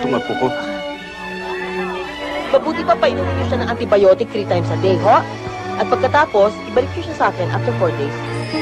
itong apo ko. Mabuti pa painumin niyo siya ng antibiotic 3 times a day, ho? At pagkatapos, ibalik niyo siya sa akin after 4 days.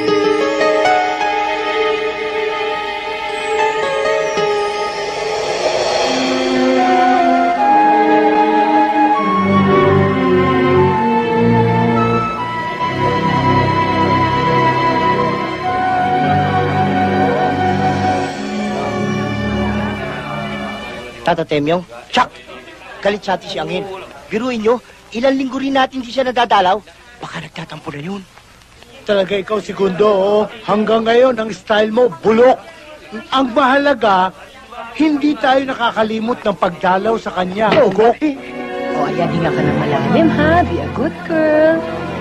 Tata Temyong, Chuck, galit sa atin si Angel. Biruin nyo, ilang linggo rin natin di siya nadadalaw. Baka nagtatampo na yun. Talaga ikaw, Segundo, oh. Hanggang ngayon, ang style mo, bulok. Ang mahalaga, hindi tayo nakakalimot ng pagdalaw sa kanya. Oo, O, ayan, hinga ka ng malalim, ha? Be a good girl.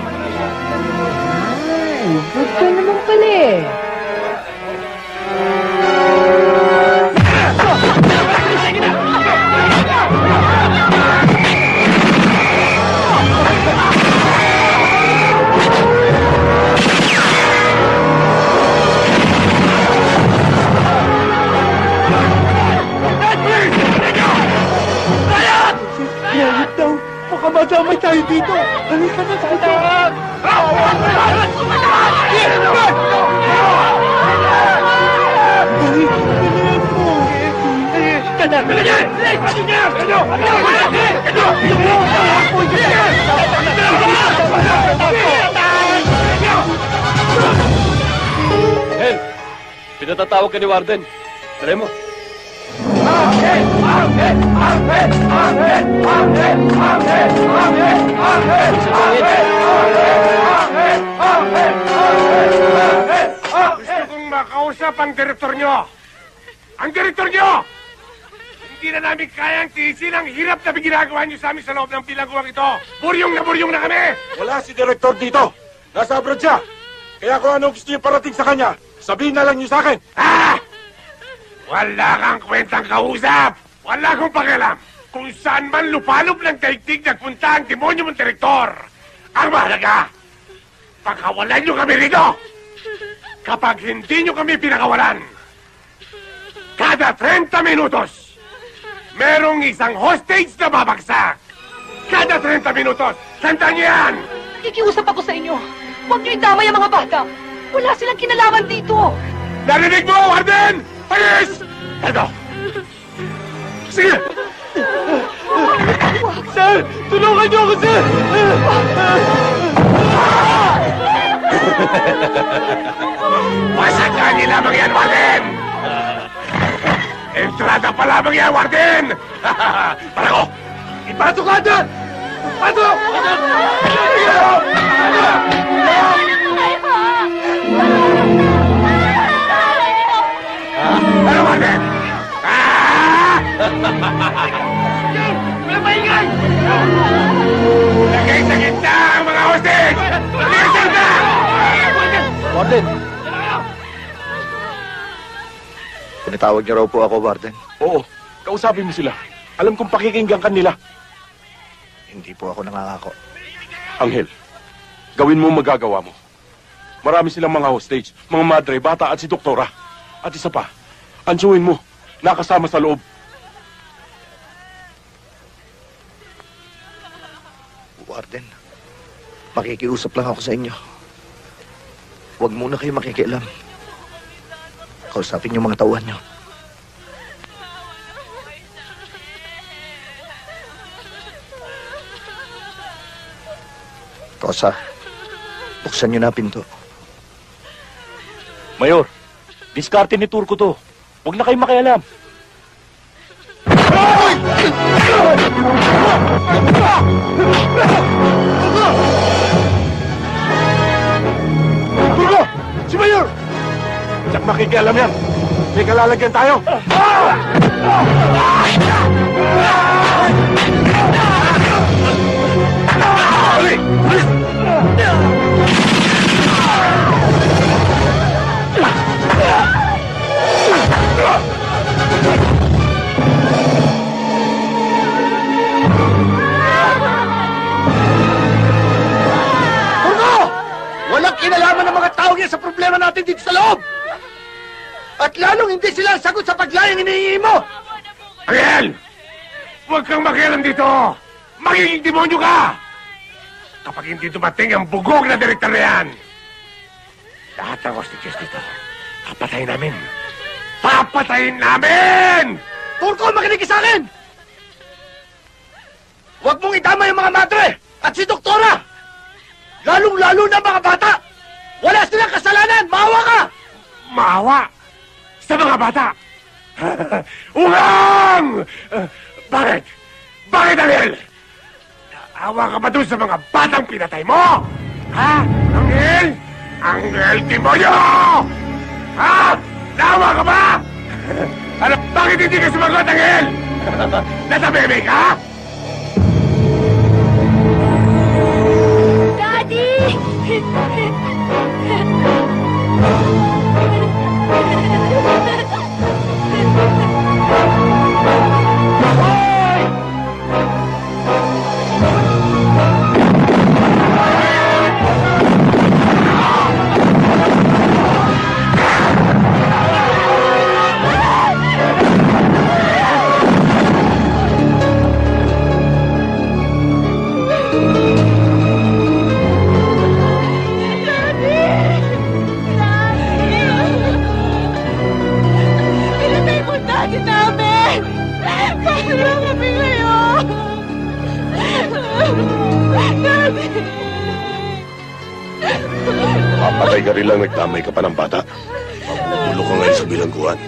Ay, good girl naman pala eh. Baka madamay tayo dito. Halika na dito. Hel, pinatatawag ka ni Warden. Try mo. Gusto kong makausap ang direktor nyo. Ang direktor nyo! Hindi na namin kayang tiisin ang hirap na ginagawa nyo sa amin sa loob ng bilangguang ito. Buryong na kami! Wala si direktor dito. Nasa abroad siya. Kaya kung ano gusto niyo parating sa kanya, sabihin na lang niyo sa akin. Ah! Wala kang kwentang kausap! Wala akong pakialam! Kung saan man lupalop ng daigdig nagpunta ang demonyo mong direktor! Ang mahalaga! Pagkawalan nyo kami rito! Kapag hindi nyo kami pinakawalan, kada 30 minutos, merong isang hostage na babagsak! Kada 30 minutos! Tandaan nyo yan! Nakikiusap ako sa inyo. Huwag niyo idamay ang mga bata. Wala silang kinalaman dito. Narinig mo, Warden! Ayos! Eto! Sige! Sir, tulungan niyo ako, sir! Masaka nila lamang yan, Warden! Entrada pa lamang yan, Warden! Para ko! Ipasok ka dyan! Pasok! Ano, Warden? Wala maingay! Lagay sa gitna ang mga hostage! Lisan na! Warden! Pinatawag niyo raw po ako, Warden. Oo, kausapin mo sila. Alam kong pakikinggan ka nila. Hindi po ako nangangako. Angel, gawin mo magagawa mo. Marami silang mga hostage, mga madre, bata at si doktora. At isa pa, ansuin mo, nakasama sa loob. Warden, makikiusap lang ako sa inyo. Huwag muna kayo makikialam. Kausapin yung mga tauhan nyo. Kosa, buksan nyo na pinto. Mayor, diskarte ni Turco to. Huwag na kayo makialam. Turco! Si Mayor! Diyak makikialam yan. May kalalagyan tayo. Walang kinalaman ng mga tao yan sa problema natin dito sa loob! At lalong hindi sila sagot sa paglayang hinihingi mo! Ariel! Huwag kang makialam dito! Magiging demonyo ka! Kapag hindi dumating ang bugog na direktor na yan, lahat ng hostages dito, papatayin namin! Papatayin namin! Turco, makinig ka sa akin! Huwag mong itama yung mga madre at si Doktora! Lalong-lalo na mga bata! Wala silang kasalanan! Maawa ka! Maawa sa mga bata! Ungang! Bakit? Bakit, Angel? Naawa ka ba doon sa mga batang pinatay mo? Ha? Angel? Angel Demonyo! Ha? Naawa ka ba? Ano? Bakit hindi ka sumagot, Angel? Nasa bebe ka? Daddy! Papatay ka rin lang nagdamay ka pa ng bata. Mabubulo ka ngayon sa bilangguan.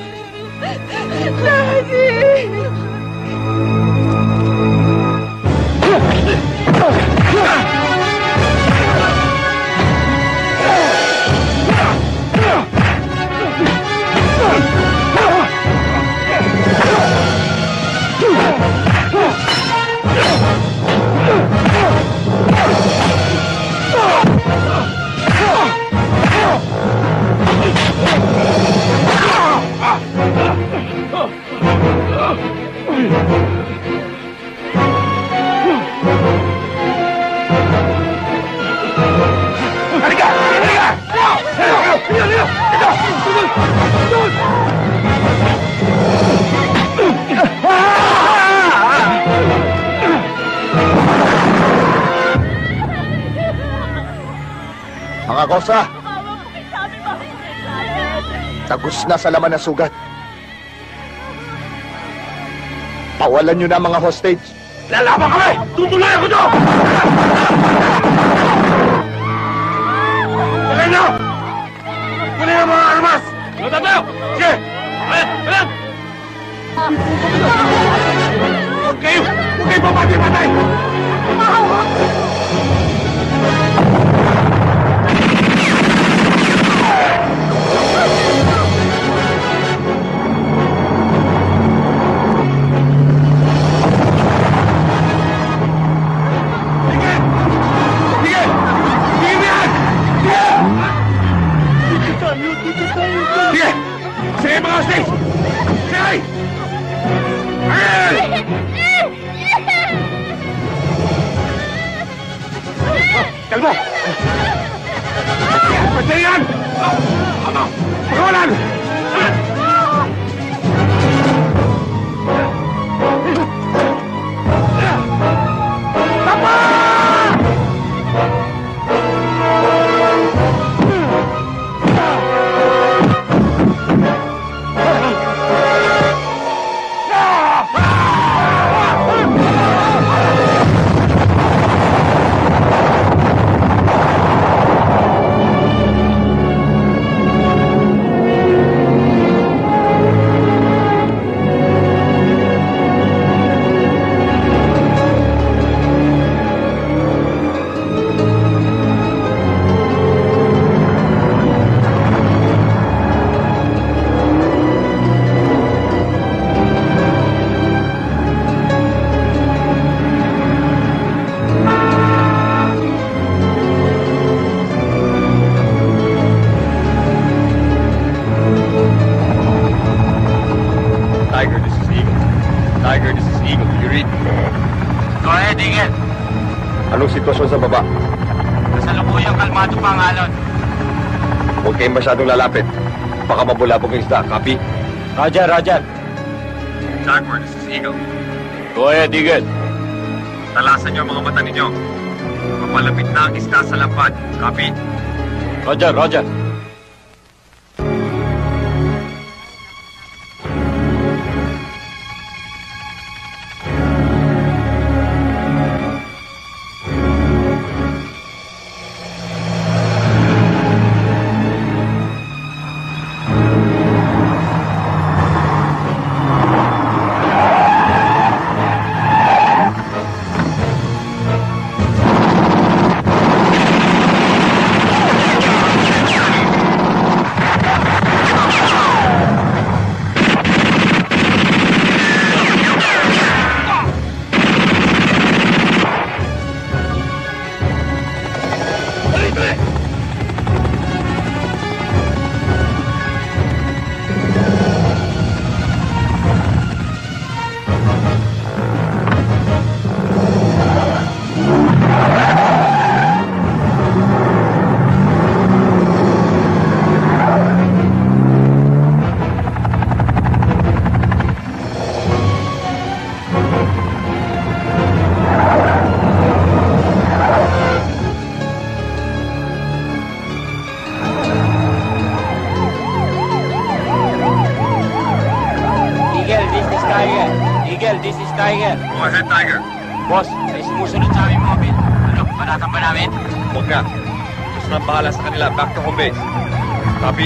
Mga kosa! Tagos na sa laman ng sugat. Pawalan nyo na mga hostage. Lalaban kami! Tutuloy ako doon! Tagay nyo! Kunin ang mga armas! Luta tayo! Sige! Ayan! Ayan! Huwag kayo! Huwag kayo papatay-patay! Sige! Sige mga hostage! Sige! Ayan! Kalmo! Patay yan! Ano? Pakawalan! Anong sitwasyon sa baba? Kasalukuyang kalmado pa ang alon. Huwag kayong masyadong lalapit. Baka mabulabog yung isda. Copy? Roger, Roger. Starboard, this is Eagle. Go Go ahead, Eagle. Talasan niyo ang mga mata ninyo. Papalapit na ang isda sa lapad. Copy? Roger, Roger. This is Tiger. Go ahead, Tiger. Boss, may sumusunod sa aming mobile. Ano, panatan ba namin? Huwag na. Gusto na bahala sa kanila. Back to home base. Copy?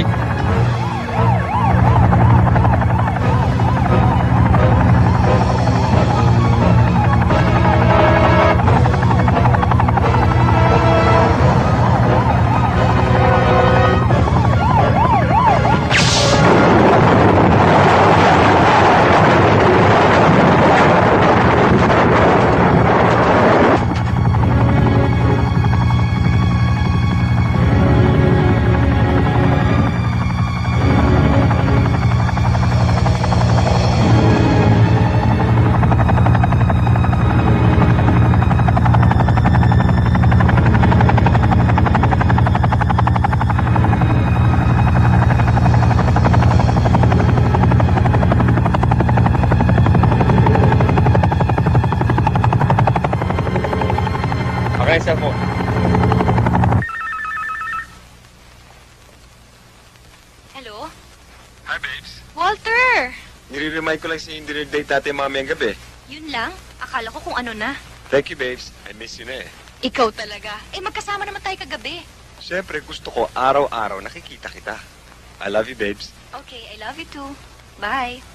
Cellphone. Hello? Hi, babes. Walter! Nire-remind ko lang si yung dinner-date natin mamayang gabi. Yun lang? Akala ko kung ano na. Thank you, babes. I miss you na eh. Ikaw talaga. Eh, magkasama naman tayo kagabi. Siyempre, gusto ko araw-araw nakikita kita. I love you, babes. Okay, I love you too. Bye.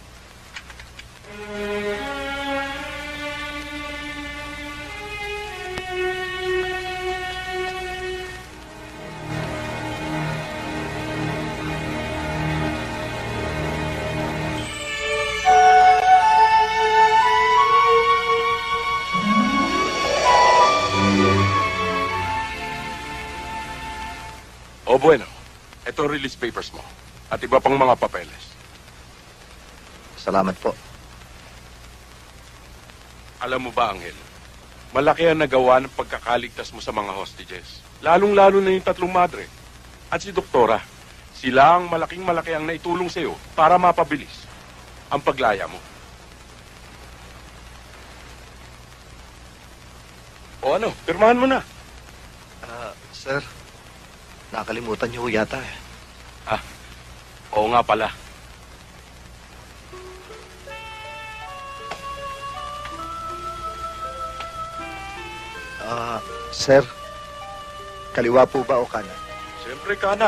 O bueno, ito ang release papers mo at iba pang mga papeles. Salamat po. Alam mo ba, Angel, malaki ang nagawa ng pagkakaligtas mo sa mga hostages. Lalong-lalo na yung tatlong madre at si Doktora. Sila ang malaking-malaki ang naitulong sa'yo para mapabilis ang paglaya mo. O ano, pirmahan mo na. Sir, nakalimutan niyo yata eh. Oo nga pala. Sir, kaliwa po ba o kanan? Siyempre kanan.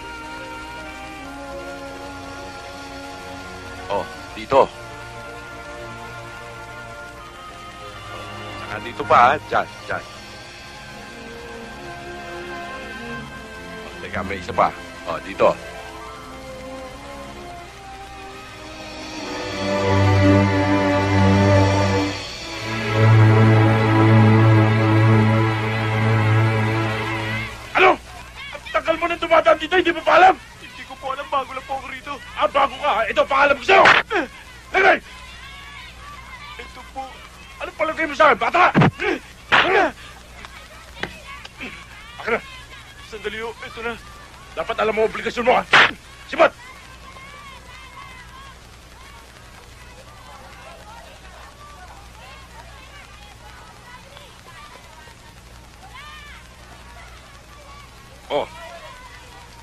Oh, dito. Saka dito pa, ha? Diyan. Oh, teka, may isa pa. Oh, dito. Ano? Ang tagal mo nang dumadaan dito, hindi mo pa alam? Hindi ko po alam, bago lang po ako rito. Bago ka, ha? Ito, paalam ko sa'yo! Lagay! Ito po. Ano palagay mo sa akin, bata? Akin na. Sandali ho, ito na. Dapat alam mo obligasyon mo, ha? Sibat!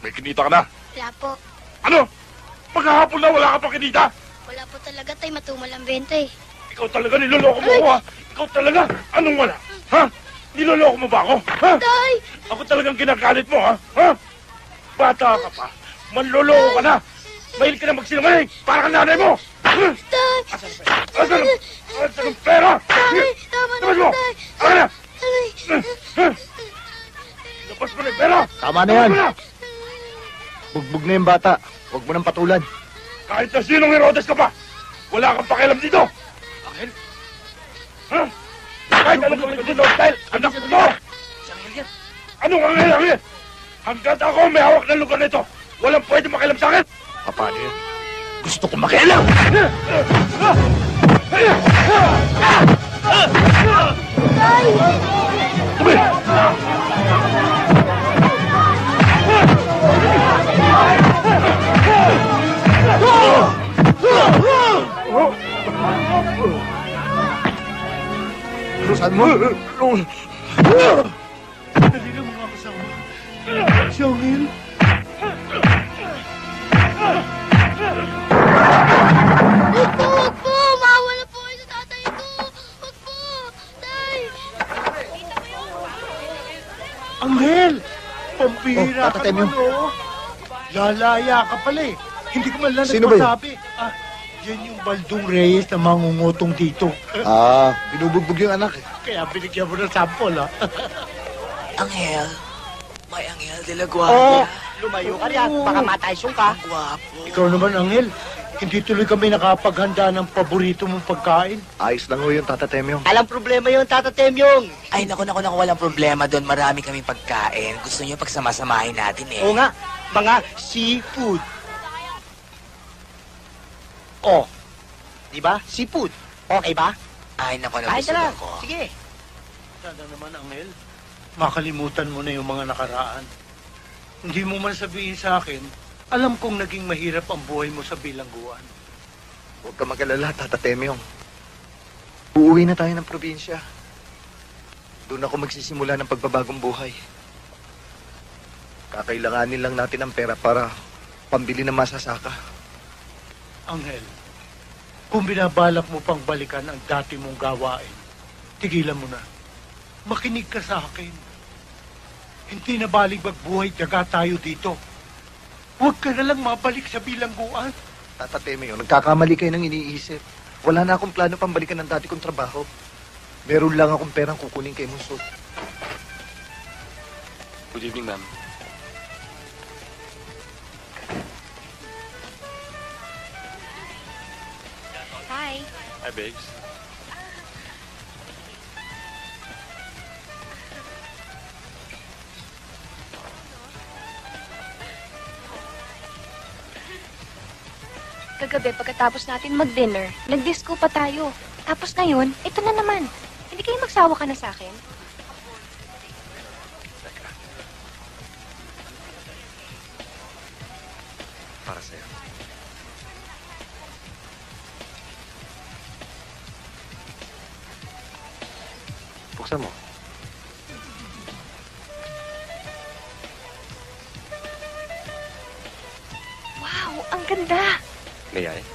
May kinita ka na. Wala po. Ano? Maghahapon na wala ka pa kinita? Wala po talaga, tay. Matumal ang benta eh. Ikaw talaga niloloko mo ako, ha? Ikaw talaga? Anong wala? Ha? Niloloko mo ba ako? Ha? Tay! Ako talagang kinakalit mo, ha? Ha? Bata ka pa. Manloloko ka na. Mahilig ka na magsinungaling. Para ka nanay mo. Tay! Asan ang pera? Tay! Tama na Labas mo! po, tay! Akin na! Tay! Labas mo na yung pera! Tama na yan. Labas mo na! Bugbog na yung bata. Huwag mo nang patulan. Kahit na sinong Herodes ka pa, wala kang pakialam dito. Angel? Ha? Kahit anong gawin ko dito, dahil anak ko mo! Anong angel? Hanggat ako may hawak ng lugar nito, walang pwede makialam sa akin. Paano yun? Gusto ko makialam! Saan mo? Dali lang mga kasama. Si Angel. Huwag po! Huwag po! Maawa na po kayo sa tatay ko! Huwag po! Tay! Angel! Pampihira Oh, ka Tata Temyo. naman, oh. Lalaya ka pala eh. Hindi ko man lang Sino ba yun? nagpasabi. Ah, yan yung Baldong Reyes na mangungutong dito. Binubugbog yung anak eh. Kaya binigyan mo ng sample, ha? Angel. May Angel de la Oo, Guardia. lumayo ka riyan. Baka mataysong ka. Guwapo. Ikaw naman, Angel. Hindi tuloy kami nakapaghanda ng paborito mong pagkain. Ayos lang ho yung Tata Temyong. Alang problema yun, Tata Temyong. Ay, naku, walang problema doon. Marami kaming pagkain. Gusto niyo pagsama-samahin natin eh. Oo nga, mga seafood. Oh, di ba? Seafood. Okay ba? Ay, naku, Kahit na lang. nabusog ako. Sige. Sana naman, Angel. Makalimutan mo na yung mga nakaraan. Hindi mo man sabihin sa akin, alam kong naging mahirap ang buhay mo sa bilangguan. Huwag ka mag-alala, Tata Temyong. Uuwi na tayo ng probinsya. Doon ako magsisimula ng pagbabagong buhay. Kakailanganin lang natin ang pera para pambili ng masasaka. Angel, kung binabalak mo pang balikan ang dati mong gawain, tigilan mo na. Makinig ka sa akin. Hindi na balik magbuhay daga tayo dito. Huwag ka na lang mabalik sa bilangguan. Tata Temyong, nagkakamali kayo ng iniisip. Wala na akong plano pambalikan ng dati kong trabaho. Meron lang akong perang kukunin kay Muso. Good evening, ma'am. Hi. Hi, babes. Kagabi, pagkatapos natin mag-dinner, nag-disco pa tayo. Tapos ngayon, ito na naman. Hindi kayo magsawa ka na sa akin? Para sa'yo. Buksan mo. Wow, ang ganda! May I?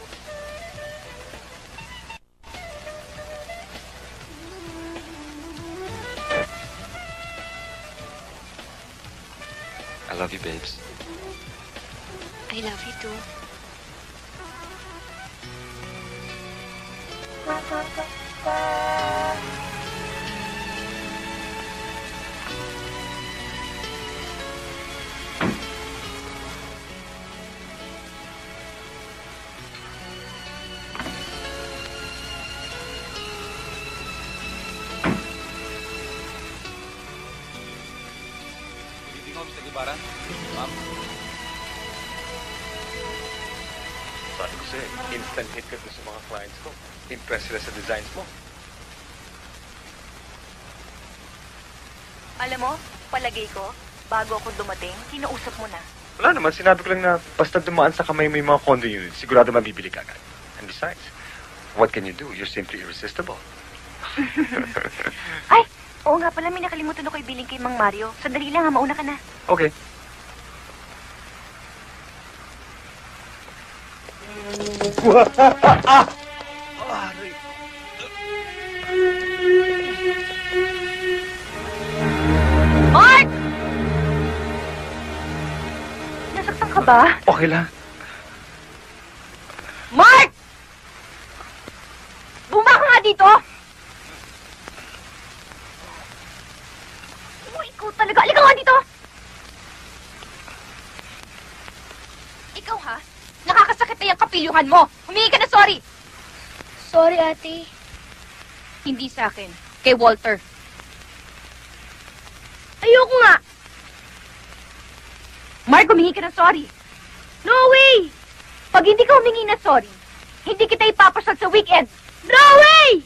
I love you, babes. I love you too. Hindi mo, Mr. Guevara? Ma'am? Sabi ko sa'yo, instant hit ka sa mga clients ko. Impressed sila sa designs mo. Alam mo, palagay ko, bago ako dumating, kinausap mo na. Wala naman, sinabi ko lang na basta dumaan sa kamay mo yung mga condo units, sigurado mabibili ka agad. And besides, what can you do? You're simply irresistible. Ay! Oo nga pala, may nakalimutan ako ibiling kay Mang Mario. Sandali lang ha, mauna ka na. Okay. Mark! Nasaktan ka ba? Okay lang. Mark! Bumaba ka nga dito! Oh, ikaw talaga. Halika nga dito! Ikaw ha? Nakakasakit na yung kapilyuhan mo. Humingi ka na sorry. Sorry, ate. Hindi sa akin. Kay Walter. Ayoko nga. Mark, humingi ka na sorry. No way! Pag hindi ka humingi na sorry, hindi kita ipapasal sa weekend. No way!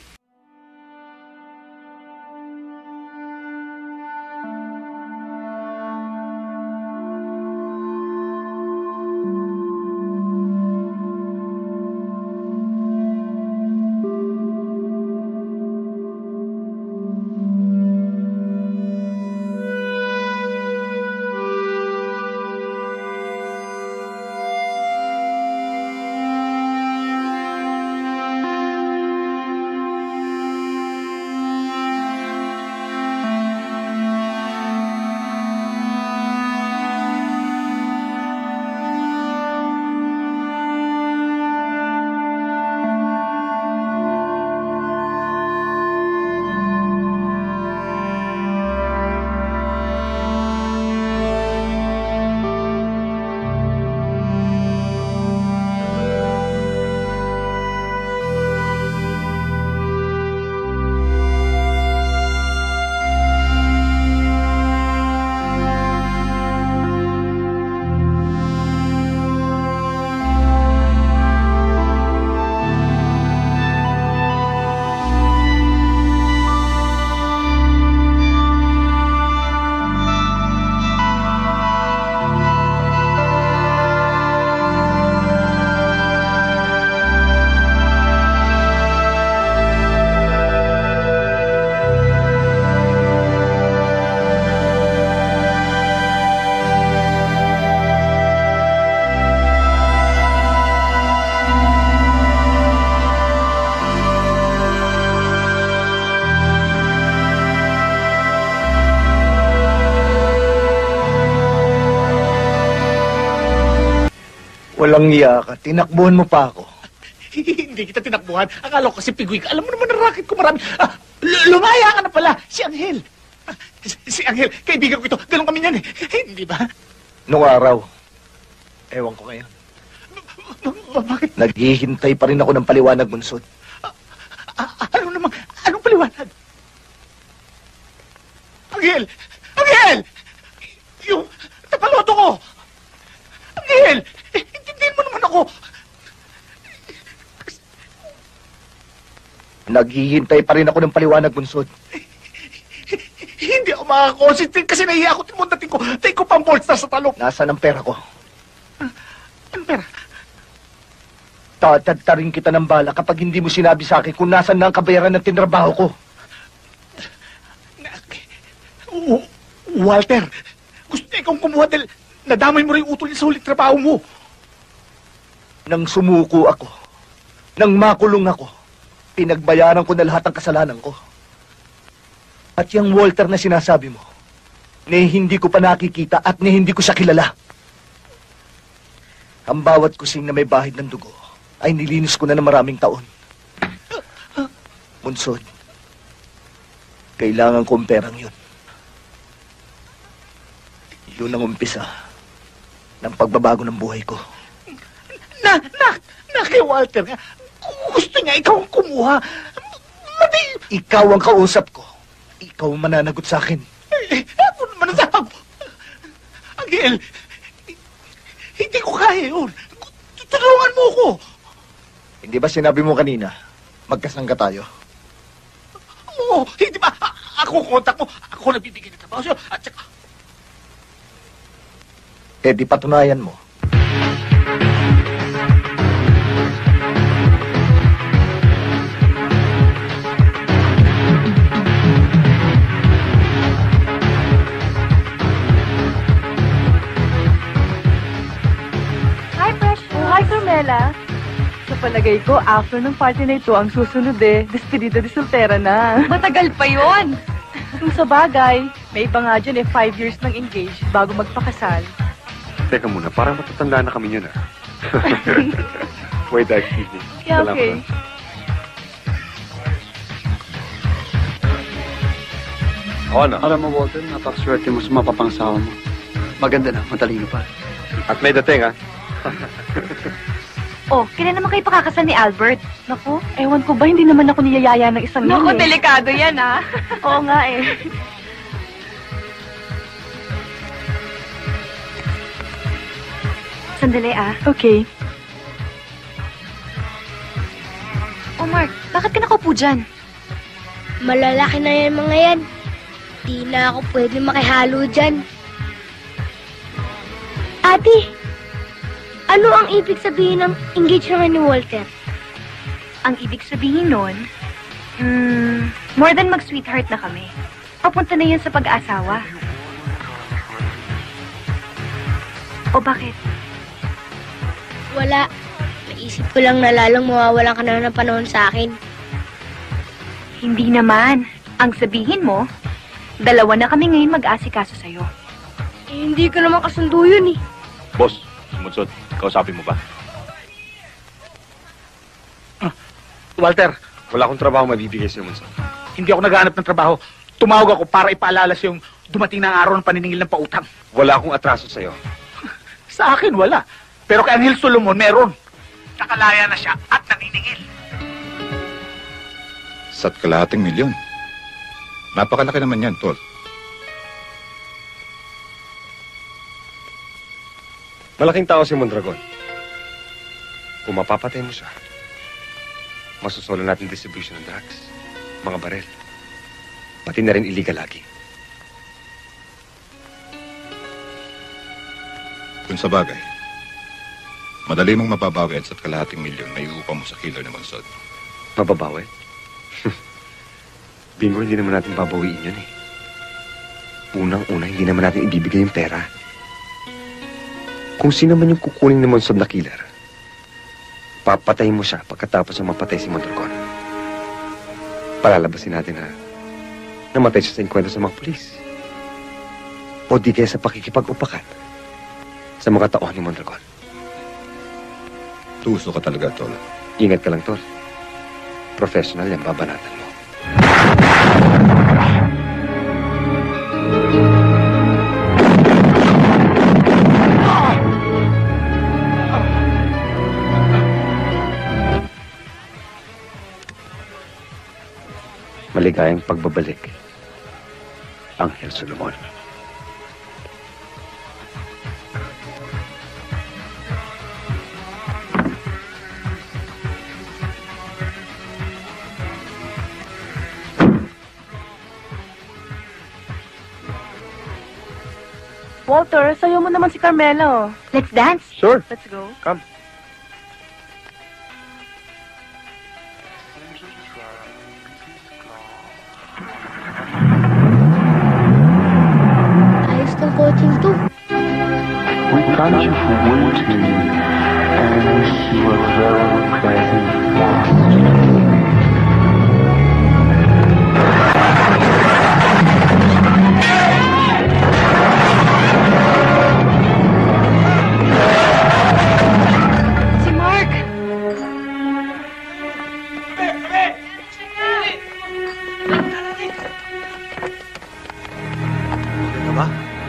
Walang iya ka. Tinakbuhan mo pa ako. Hindi kita tinakbuhan. Akala ko kasi piguy ka. Alam mo naman ang racket ko marami. Lumaya ka na pala. Si Angel. Si Angel. Kaibigan ko ito. Ganun kami niyan eh. Hindi ba? Nung araw, ewan ko ngayon. Bakit? Naghihintay pa rin ako ng paliwanag, Bunsod. Ano naman? Anong paliwanag? Angel! Angel! Yung tapaloto ko! Angel! Intindihin mo naman ako! Naghihintay pa rin ako ng paliwanag, Bunsod. Hindi ako makakonsentrate kasi nahiya ako. Timundating ko. Take ko pang bolster sa talok. Nasaan ang pera ko? Anong pera? Tatadtarin kita ng bala kapag hindi mo sinabi sa akin kung nasan na ang kabayaran ng tinrabaho ko. Walter, gusto niya ikaw kumuha dahil nadamay mo rin utol sa ulit trabaho mo. Nang sumuko ako, nang makulong ako, pinagbayaran ko na lahat ng kasalanan ko. At yung Walter na sinasabi mo, na hindi ko pa nakikita at na hindi ko siya kilala. Ang bawat kusing na may bahid ng dugo ay nilinis ko na ng maraming taon. Bunsod, kailangan ko ang perang yun. Yun ang umpisa ng pagbabago ng buhay ko. Kay Walter nga. Gusto niya ikaw ang kumuha. Ikaw ang kausap ko. Ikaw ang mananagot sa akin. Ako naman ang sabi. Angel, hindi ko kaya yun. Tutulungan mo ko. Hindi ba sinabi mo kanina, magkasangga tayo? Oo, hindi ba? Ako kontak mo. Ako nagbibigay ng trabaho sa'yo. At saka... Eh di patunayan mo. Hi, Precious. Hi, Carmela. Siya pala Palagay ko, after ng party na ito, ang susunod despedida de soltera na. Matagal pa yon. Kung sa bagay, may iba nga dyan 5 years nang engaged bago magpakasal. Teka muna, parang matatanda na kami yun, ah. Wait, excuse me. Yeah, okay. Oo na. Alam mo, Walter, napakaswerte mo sa mapapangsawa mo. Maganda na, matalino pa. At may dating, ah. Oh, kailan naman kayo pakakasal ni Albert? Naku, ewan ko ba, hindi naman ako niyayaya ng isang Naku, yun delikado yan, ah. Oo nga eh. Sandali, ah. Okay. Oh, Mark, bakit ka nakaupo dyan? Malalaki na yan mga yan. Di na ako pwede makihalo dyan. Ate, ano ang ibig sabihin ng engagement ni Walter? Ang ibig sabihin nun, more than mag-sweetheart na kami. Papunta na yun sa pag-aasawa. O bakit? Wala. Naisip ko lang na lalong mawawalan ka na ng panahon sa akin. Hindi naman. Ang sabihin mo, dalawa na kami ngayon mag-asikaso sa'yo. Eh, hindi ko naman kasundo yun eh. Boss, sumunsod. Kausapin mo ba? Walter, Wala akong trabaho mabibigay sa'yo, Monson. hindi ako naghahanap ng trabaho. Tumawag ako para ipaalala sa yung dumating na araw ng paniningil ng pautang. Wala akong atraso sa'yo. Sa akin, wala. Pero kay Angel Solomon, meron. Nakalaya na siya at naniningil. Sa't kalahating milyon. Napakalaki naman yan, Tol. Malaking tao si Mondragon. Kung mapapatay mo siya, masusolo natin distribution ng drugs, mga barel. Pati na rin illegal lagi. Kung sa bagay, madali mong mababawi at sa't kalahating milyon na iupa mo sa killer na Monsod. Mababawi? Bingo, hindi naman natin babawiin yun eh. Unang-una, hindi naman natin ibibigay yung pera. Kung sino man yung kukunin ni Monsod na killer, papatayin mo siya pagkatapos na mapatay si Mondragon. Palalabasin natin na namatay siya sa inkwento sa mga pulis. O di kaya sa pakikipag-upakan sa mga taon ni Mondragon. Tuso ka talaga, Tol. Ingat ka lang, Tol. Professional yan, babanatan mo. Maligayang pagbabalik, Angel Solomon. Walter, sayo mo naman si Carmelo. Let's dance. Sure. Let's go. Come. Ayos ng coaching to. We thank you for waiting and wish you a very pleasant last. Si Mark! Ano ba?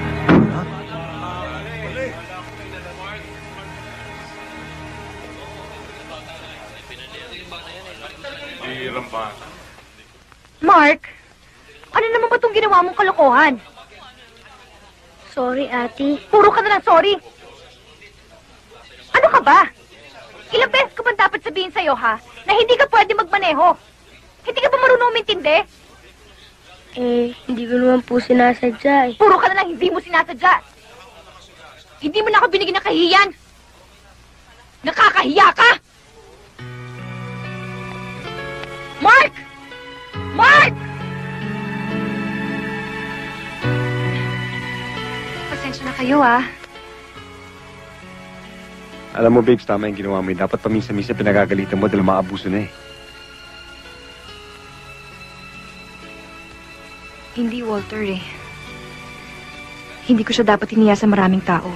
Mark! Ano naman ba itong ginawa mong kalokohan? Sorry, ate. Puro ka na lang sorry. Ano ka ba? Ilang beses ko ba dapat sabihin sa'yo, ha? Na hindi ka pwede magmaneho. Hindi ka ba marunong umintindi? Eh, hindi ko naman po sinasadya eh. Puro ka na lang hindi mo sinasadya. Hindi mo na ako binigyan ng kahihiyan. Nakakahiya ka! Mark! Mark! Pasensya na kayo, ah. Alam mo, babes, tama yung ginawa mo. Dapat paminsan-minsan pinagagalitan mo dahil maabuso na eh. Hindi, Walter eh. Hindi ko siya dapat hiniya sa maraming tao.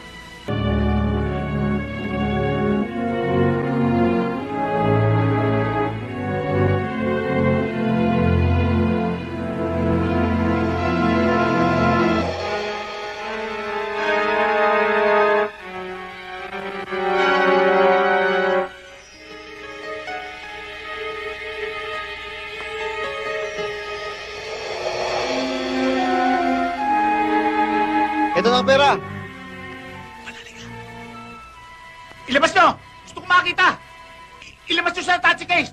Ito na ang pera. Ilabas nyo! Gusto ko makita! Ilabas nyo sa taxi case!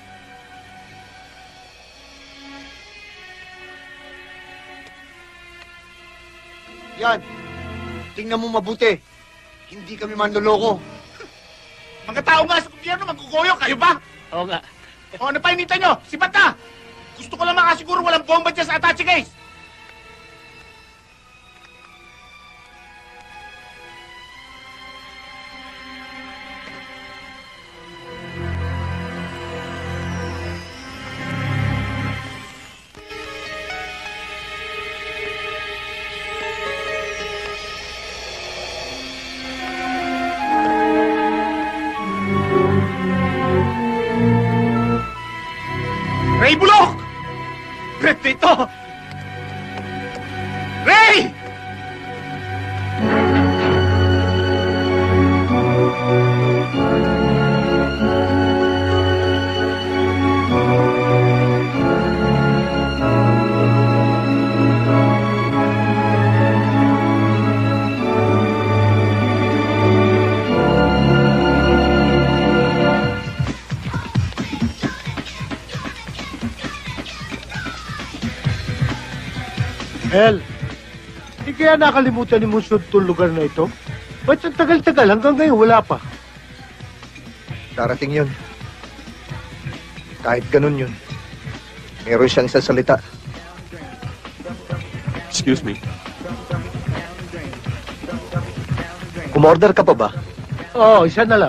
Yan. Tingnan mo mabuti. Hindi kami manloloko. Mga tao nga sa gobyerno, magkukuyo, kayo ba? Oo nga. O ano pa hinintay nyo? Sipat na! Gusto ko lang makasiguro walang bomba dyan sa attache case! Ray Bulok! Brett dito! Ray! Hel, di kaya nakalimutan ni Munsod itong lugar na ito? Ba't ang tagal-tagal hanggang ngayon wala pa? Darating yun. Kahit ganun yun. Meron siyang isang salita. Excuse me. Umorder ka pa ba? Oo, isa na lang.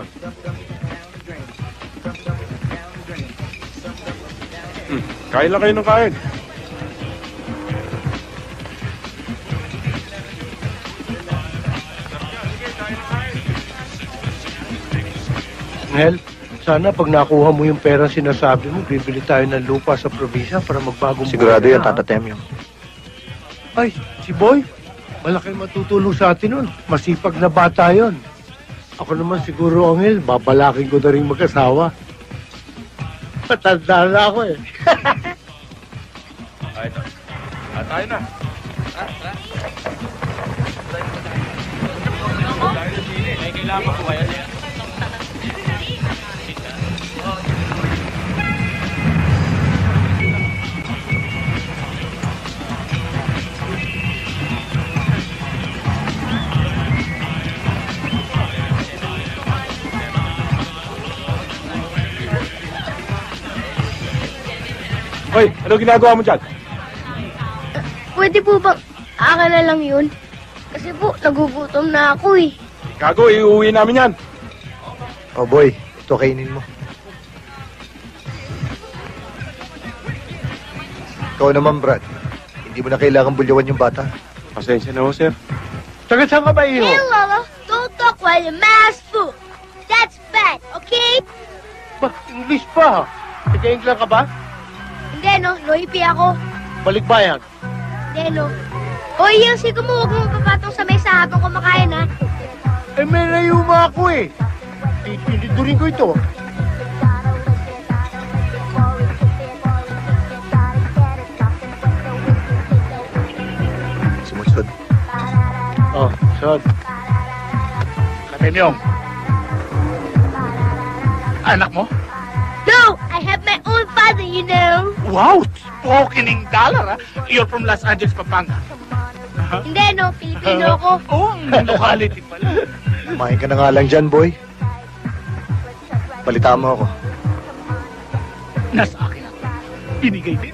Kain lang kayo ng kain. Hel, sana pag nakuha mo yung pera sinasabi mo, bibili tayo ng lupa sa probinsya para magbagong Sigurado buhay yan, na, ha? Tata Temyo. Ay, si Boy, malaki matutulong sa atin nun. Masipag na bata yon. Ako naman siguro, Angel, babalakin ko na rin mag-asawa. Matanda na ako eh. Tayo na. Tayo na. Ay, kailangan ko yan. Hoy, ano ginagawa mo dyan? Pwede po bang akin na lang yun? Kasi po, nagugutom na ako eh. Gago, iuwi namin yan. Oh boy, ito kainin mo. Ikaw naman, Brad. Hindi mo na kailangan bulyawan yung bata. Pasensya na ho, sir. Taga saan ka ba, Iho? Hey, Lolo, don't talk while your mouth's full. That's bad, okay? English pa. Taga-England ka ba? Hindi, no? Lohipi ako. Balikbayan. Hindi, no? O, yung sigo mo, huwag mo papatong sa mesa habang kumakain, ha? Eh, may layuma ako eh. Pinidurin ko ito. Sumusunod. Oh, sod. Katemyong. Anak mo? No, I have my own father, you know. Wow! Spoken in dollar, ha? You're from Los Angeles, Pampanga. Hindi, no? Pilipino ako. Oh, locality pala. Kumain ka na nga lang dyan, boy. Balitaan mo ako. Nasa akin ako. Binigay din.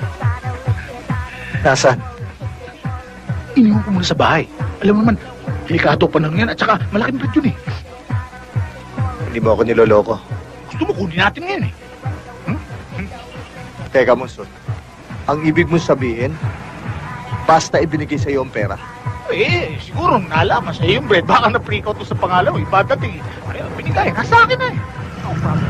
Nasaan? Iniwan ko muna sa bahay. Alam mo naman, Delikado pa lang yan at saka malaking bet yun eh. Hindi mo ako niloloko. Gusto mo kunin natin ngayon eh. Teka, Monson. Ang ibig mong sabihin, basta ibinigay sa'yo ang pera. Eh, siguro nalaman sa'yo yung bread. Baka na-freak out to sa pangalaw. Iba dating. Ay, binigay. Nasa akin na eh. No problem.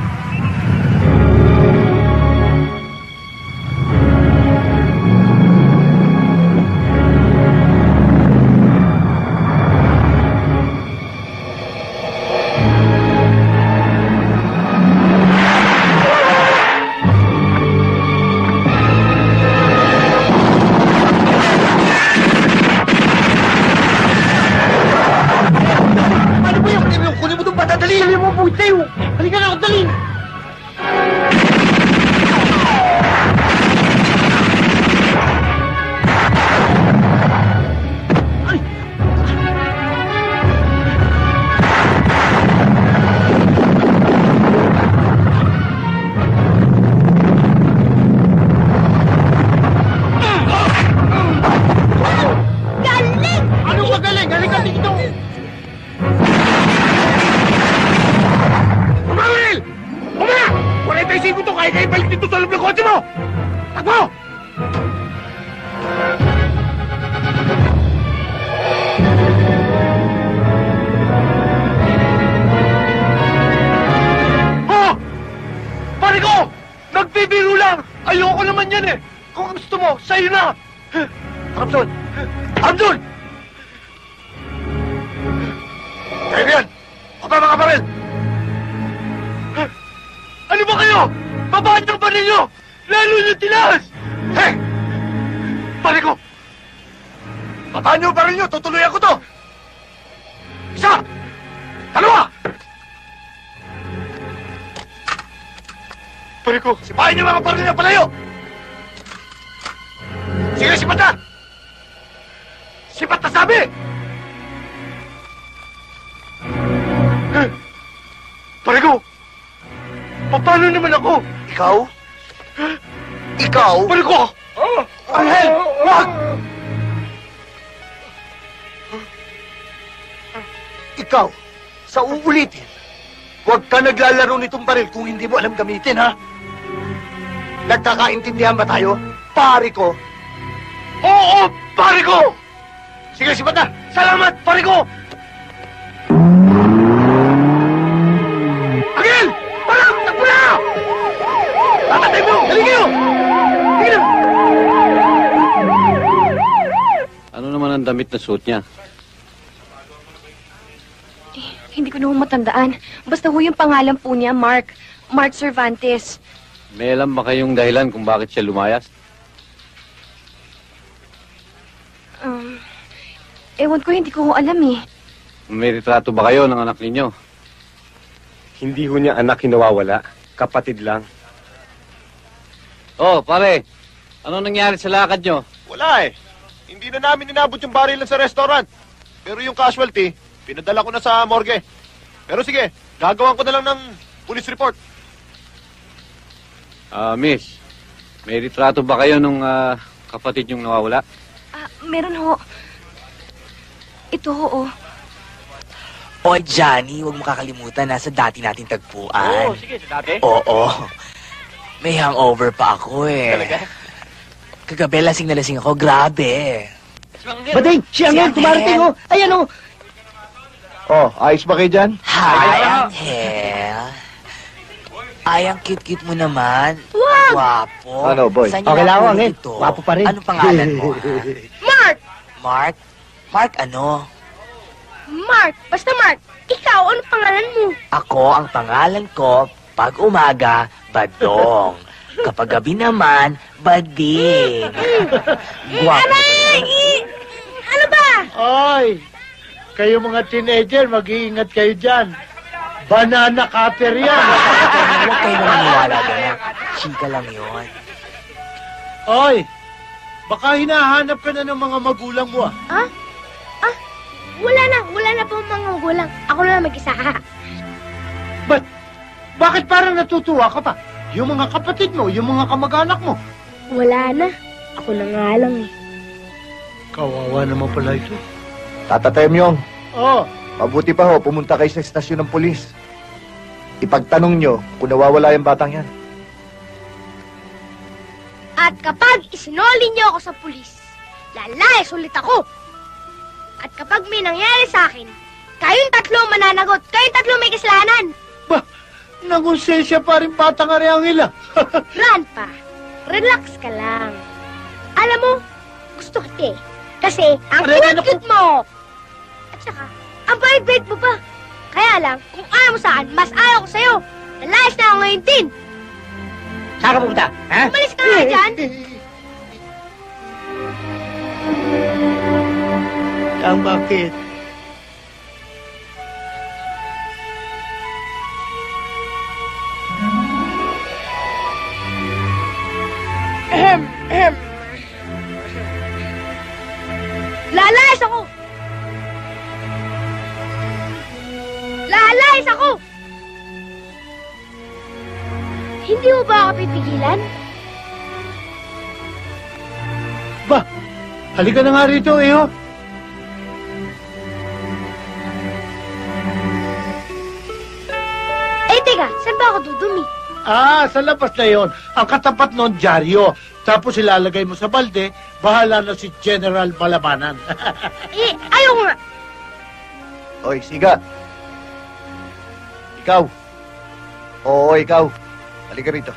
Sipahin niyo mga baril niyo, palayo! Sige, sipat na! Sipat na sabi! Pare ko! Paano naman ako? Ikaw? Ikaw? Pare ko! Angel! Wag! Ikaw, sa uulitin, huwag ka naglalaro nitong baril kung hindi mo alam gamitin, ha? Nagkakaintindihan ba tayo? Pare ko! Oo! Pare ko! Sige, sipat na! Salamat, pare ko! Agil! Parang! Takbo na! Tatay mo! Dali kayo! Sige na! Ano naman ang damit na suot niya? Hindi ko naman matandaan. Basta ho yung pangalan po niya, Mark. Mark Cervantes. May alam ba kayong dahilan kung bakit siya lumayas? Ewan ko, hindi ko ho alam eh. May retrato ba kayo ng anak ninyo? Hindi ho niya anak hinawawala. Kapatid lang. Oh, pare. Ano nangyari sa lakad nyo? Wala eh. Hindi na namin inabot yung barilan sa restaurant. Pero yung casualty, pinadala ko na sa morgue. Pero sige, gagawan ko na lang ng police report. Miss, may retrato ba kayo nung kapatid yung nawawala? Meron ho. Ito ho, oh. Oy, Johnny, huwag mo kakalimutan na sa dati nating tagpuan. Oo, sige, sa dati. Oo. May hangover pa ako eh. Talaga? Kagabi, lasing na lasing ako. Grabe. Bading, si Angel, tumarating oh. Ayan oh. Oh, ayos ba kayo dyan? Hi, Angel. Ay, ang cute-cute mo naman. Wow! Guwapo. Ano, boy? Saan Okay lang ako, nakuha Angel. ito? Guwapo pa rin. Anong pangalan mo, ha? Mark! Mark? Mark ano? Mark! Basta Mark! Ikaw, ano pangalan mo? Ako, ang pangalan ko, pag umaga, Badong. Kapag gabi naman, Bading. Guwapo. Ano ba? Ay! Kayo mga teenager, mag-iingat kayo dyan. Banana cutter yan. Huwag kayo maniwala doon. Chika lang yun. Oy! Baka hinahanap ka na ng mga magulang mo, ah. Ha? Wala na po mga magulang. Ako na lang mag-isa. Bakit parang natutuwa ka pa? Yung mga kapatid mo, yung mga kamag-anak mo. Wala na. Ako na nga lang eh. Kawawa naman pala ito. Tata Temyong, Oh, mabuti pa ho, pumunta kayo sa estasyon ng pulis. Ipagtanong nyo kung nawawala yung batang yan. At kapag isinoli niyo ako sa pulis, lalayas ulit ako. At kapag may nangyari sa akin, kayong tatlo mananagot, kayong tatlo may kasalanan. nangonsensya pa rin batang Ariangel, ah. Grandpa, relax ka lang. Alam mo, gusto kita eh. Kasi ang cute mo. At saka, ang bait-bait mo pa. Kaya lang, kung ayaw mo saan, mas ayaw ko sa'yo. Nalayas na ako ngayon din. Saan ka pupunta? Ha? Umalis ka nga dyan. Ang bakit? Lalayas ako! Lalayas ako! Hindi mo ba ako pipigilan? Ba, halika na nga rito, eh, oh. Eh, teka, saan ba ako dudumi? Ah, sa labas na yon. Ang katapat nun, dyaryo. Tapos ilalagay mo sa balde, bahala na si General Malabanan. Eh, ayaw nga. Oy, Siga. Ikaw. Oo, ikaw. Halika rito.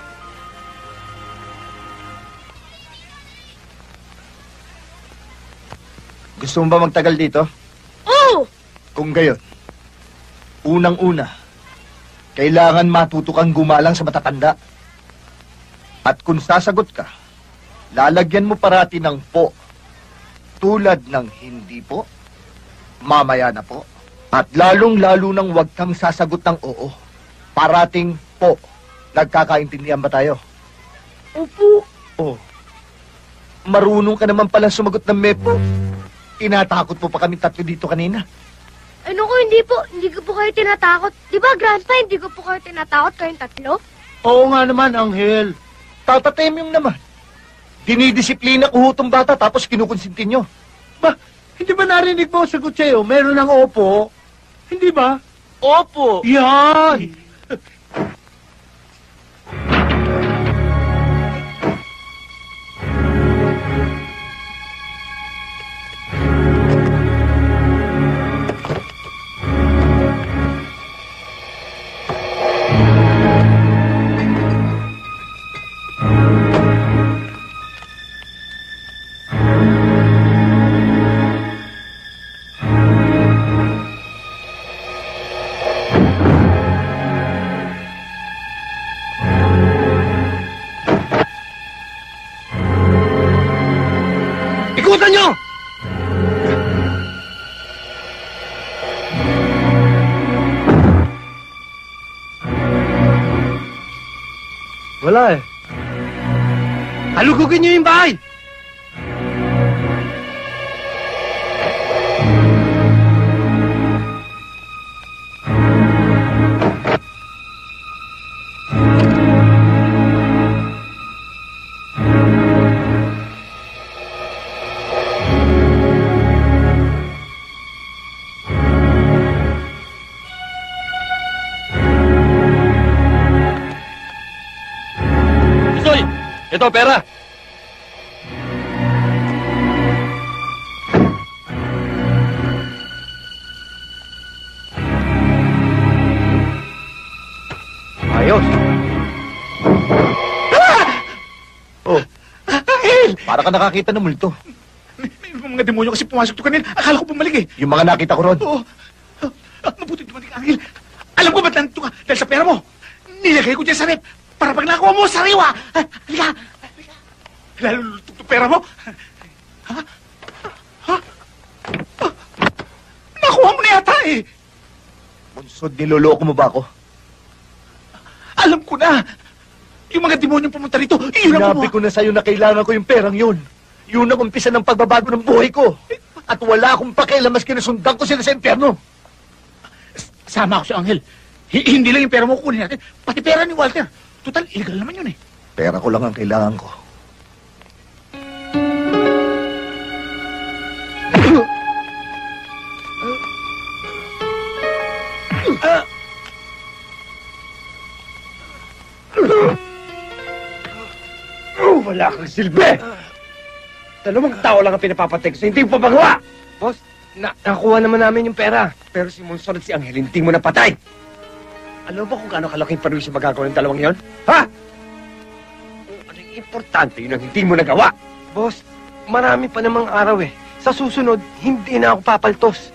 Gusto mo ba magtagal dito? Oo! Kung gayon, unang-una, kailangan matuto kang gumalang sa matatanda. At kung sasagot ka, lalagyan mo parati ng po. Tulad ng hindi po, mamaya na po. At lalong-lalo nang huwag kang sasagot ng oo. Parating po. Nagkakaintindihan ba tayo? Opo. Oh. Marunong ka naman pala sumagot ng mepo. Tinatakot mo pa kami tatlo dito kanina. Ano ko, hindi po. Hindi ko po kayo tinatakot. Di ba, Grandpa, hindi ko po kayo tinatakot kayong tatlo? Oo nga naman, Anghel. Tata Temyong naman. Dinidisiplina ko hutong bata tapos kinukonsinti nyo. Ba, hindi ba narinig mo ang sagot sa'yo? Meron ng opo. Hindi ba? Opo. Yan! Ikutan nyo! Wala eh. Halugugin nyo yung bahay! Isoy! Ito, pera! Ayos. Oh. Para ka nakakita ng multo. Yung mga demonyo kasi pumasok to kanina. Akala ko bumalik eh. Yung mga nakita ko ron. Oo. Mabuti dumating ka, Angel. Alam ko ba't nandito ka? Dahil sa pera mo. Nilagay ko dyan sa rep. Para pag nakuha mo, sariwa. Halika. Halika. Lalo lulutog pera mo. Ha? Ha? Nakuha mo na yata eh. Bunsod, niloloko mo ba ako? Alam ko na. Yung mga demonyong pumunta rito, yun ang Sinabi ko na sa'yo na kailangan ko yung perang yun. Yun ang umpisa ng pagbabago ng buhay ko. At wala akong pakialam mas kinasundan ko sila sa impyerno. Sama ako si Angel. Hindi lang yung pera mo kukunin natin, pati pera ni Walter. Total, illegal naman yun eh. Pera ko lang ang kailangan ko. Wala kang silbi! Dalawang tao lang ang pinapapatay ko sa hindi mo papagawa! Boss, nakuha naman namin yung pera. Pero si Monson at si Angel, hindi mo napatay. Alam mo ba kung gaano kalaking perwisyo magagawa ng dalawang yon? Ha? Ano yung importante yun ang hindi mo nagawa? Boss, marami pa namang araw eh. Sa susunod, hindi na ako papaltos.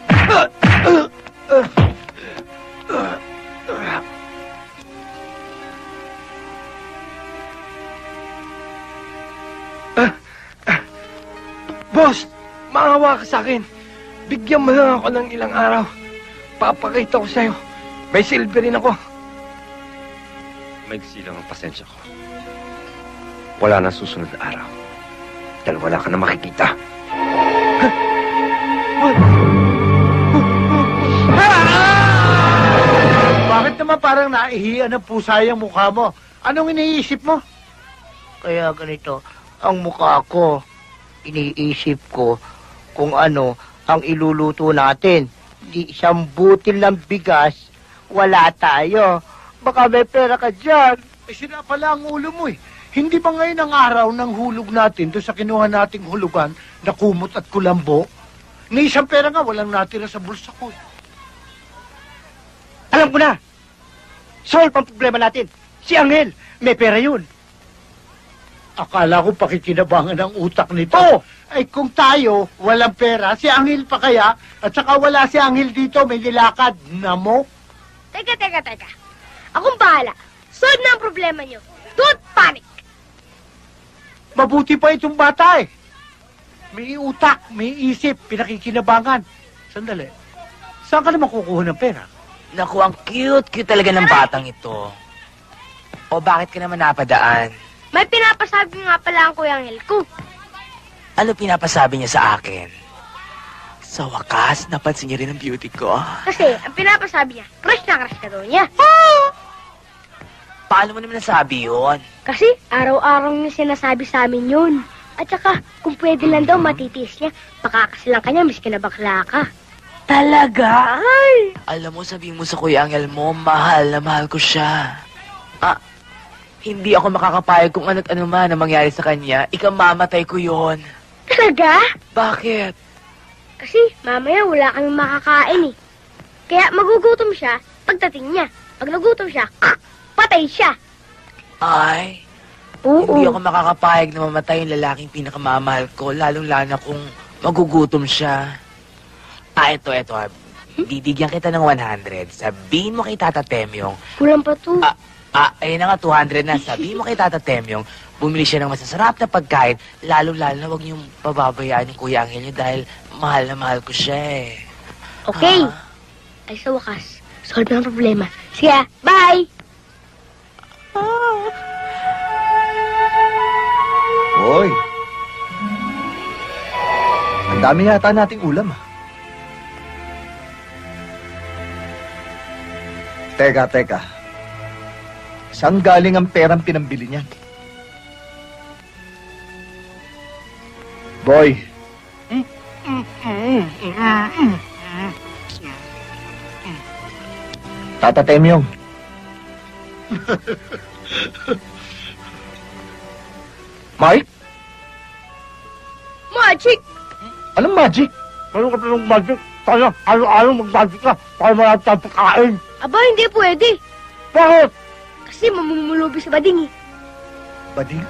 Boss, maawa ka sa akin. Bigyan mo lang ako ng ilang araw. Papakita ko sa'yo. May silver rin ako. Maigsi lang ang pasensya ko. Wala na susunod na araw. Dahil wala ka na makikita. Bakit naman parang naihiyan ng pusa yung mukha mo? Anong iniisip mo? Kaya ganito, ang mukha ko, iniisip ko kung ano ang iluluto natin. Di isang butil ng bigas, wala tayo. Baka may pera ka dyan. Sira pala ang ulo mo eh. Hindi ba ngayon ang araw ng hulog natin doon sa kinuha nating hulugan na kumot at kulambo? Ni isang pera nga walang natira sa bulsa ko. Alam ko na! Solve ang problema natin. Si Angel, may pera yun. Akala ko pakikinabangan ang utak nito. Ay kung tayo, walang pera, si Angel pa kaya? At saka wala si Angel dito, may nilakad. Namo? Teka. Akong bahala. Solve na ang problema nyo. Don't panic! Mabuti pa itong bata eh. May utak, may isip, pinakikinabangan. Sandali. Saan ka naman kukuha ng pera? Naku, ang cute talaga ng batang ito. O bakit ka naman napadaan? May pinapasabi nga pala ang Kuya Angel ko. Ano pinapasabi niya sa akin? Sa wakas, napansin niya rin ang beauty ko. Kasi, ang pinapasabi niya, crush ka daw niya. Paano mo naman nasabi yun? Kasi, araw-araw niya sinasabi sa amin yun. At saka, kung pwede lang daw matitiis niya, pakakasilang ka niya, miski na bakla ka. Talaga? Ay! Alam mo, sabihin mo sa Kuya Angel mo, mahal na mahal ko siya. Hindi ako makakapayag kung ano't ano man ang mangyari sa kanya. Ikamamatay ko yon. Talaga? Bakit? Kasi mamaya wala kami makakain eh. Kaya magugutom siya pagdating niya. Pag nagutom siya, patay siya. Ay, hindi ako makakapayag na mamatay yung lalaking pinakamamahal ko, lalong-lalo na kung magugutom siya. Ito. Bibigyan kita ng 100. Sabihin mo kay Tata Temyong. Kulang pa to. Ayun na nga, 200 na. Sabihin mo kay Tata Temyong, bumili siya ng masasarap na pagkain, lalo-lalo na huwag niyong pababayaan yung Kuya Angel niyo dahil mahal na mahal ko siya eh. Okay. Ay sa wakas, solve na ang problema. Sige, bye! Hoy! Ang dami yata nating ulam ah. Teka. Saan galing ang perang pinambili niyan? Boy. Tata Temyong. Mike? Magic! Anong magic? Ano ka ng magic? Kaya araw-araw mag-magic ka para marami tayong pagkain. Aba, hindi pwede. Bakit? Kasi mamumulubi sa bading eh. Bading?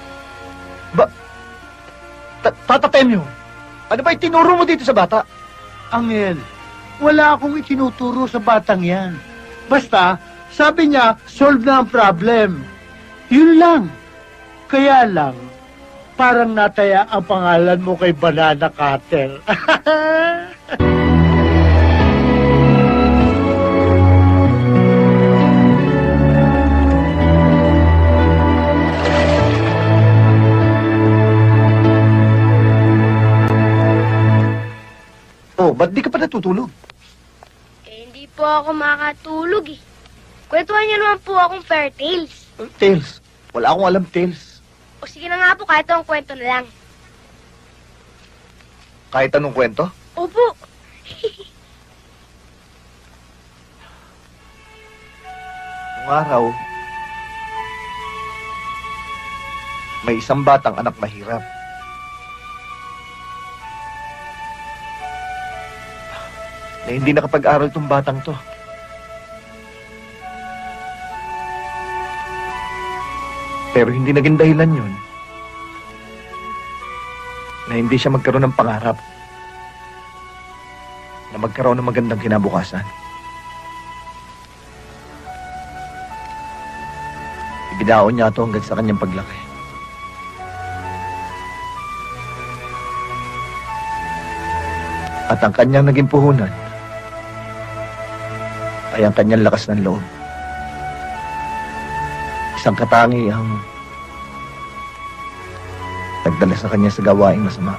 Tata Temyong, ano ba itinuro mo dito sa bata? Angel, wala akong itinuturo sa batang yan. Basta, sabi niya, solve na ang problem. Yun lang. Kaya lang, parang nataya ang pangalan mo kay Banana Cutter. Oh, ba't di ka pa natutulog? Hindi po ako makatulog eh. Kwentuhan niyo naman po akong fairy tales. Tales. Wala akong alam tales. O sige na nga po, kahit ang kwento na lang. Kahit anong kwento? Opo. Nung araw, may isang batang anak mahirap. Na hindi nakapag-aral tong batang to. Pero hindi naging dahilan yun na hindi siya magkaroon ng pangarap na magkaroon ng magandang kinabukasan. Ibidaon niya ito hanggang sa kanyang paglaki. At ang kanyang naging puhunan ay ang kanyang lakas ng loob. Isang katangiang nagdala sa kanya sa gawaing masama.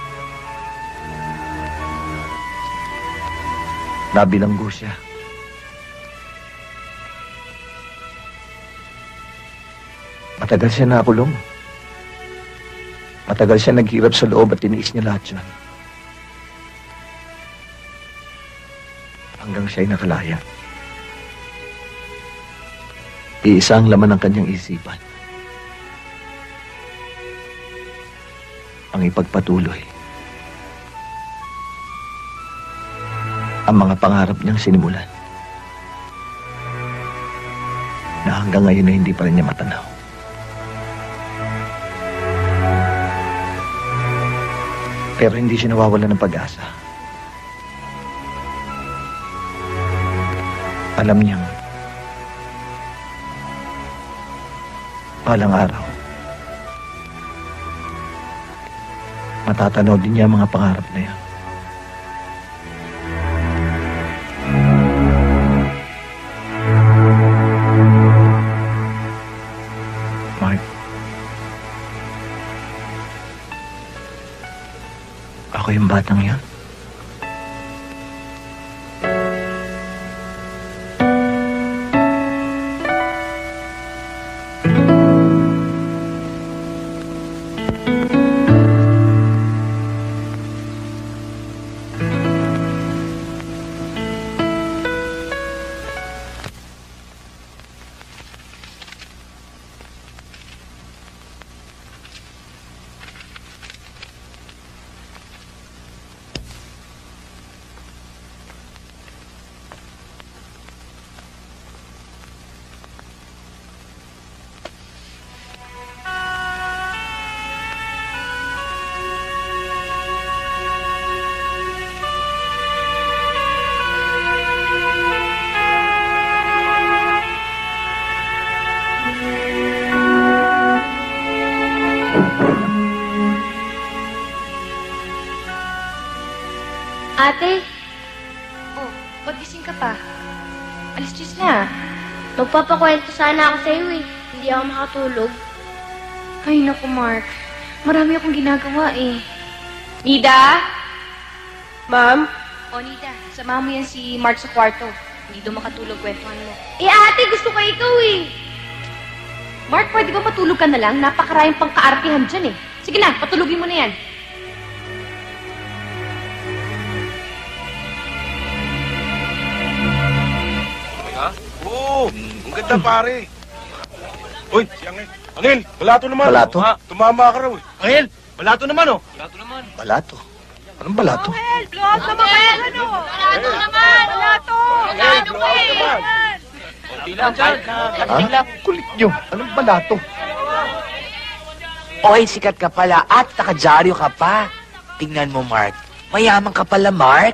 Nabilanggo siya. Matagal siya nakulong. Matagal siya naghirap sa loob at tiniis niya lahat yun. Hanggang siya'y nakalaya. Iisa ang laman ng kanyang isipan. Ang ipagpatuloy ang mga pangarap niyang sinimulan na hanggang ngayon ay hindi pa rin niya matanaw. Pero hindi siya nawawala ng pag-asa. Alam niyang balang araw matatanaw din niya ang mga pangarap na yan. Mark, ako yung batang yan. Ate, Oh, ba't gising ka pa? Alis 10 na. magpapakwento sana ako sa iyo eh. Hindi ako makatulog. Ay, naku, Mark. Marami akong ginagawa eh. Nida? Ma'am? O, Nida, samahan mo yan si Mark sa kwarto. Hindi daw makatulog, kwentuhan mo. Eh ate, gusto ko ikaw eh. Mark, pwede ba matulog ka na lang? Napakarayang pang kaartihan dyan eh. Sige na, patulugin mo na yan. Ha? Oo, ang ganda pare. Uy, si Angel. Angel, balato naman. Balato? Ha? Tumama ka raw eh. Angel, balato naman oh. Balato naman. Balato? Anong balato? Blood naman kayo, ano? Balato naman! Balato! Balato kayo! Kunti lang dyan. Ha? Kulit nyo. Anong balato? Oy, sikat ka pala at nakadyaryo ka pa. Tingnan mo, Mark. Mayaman ka pala, Mark.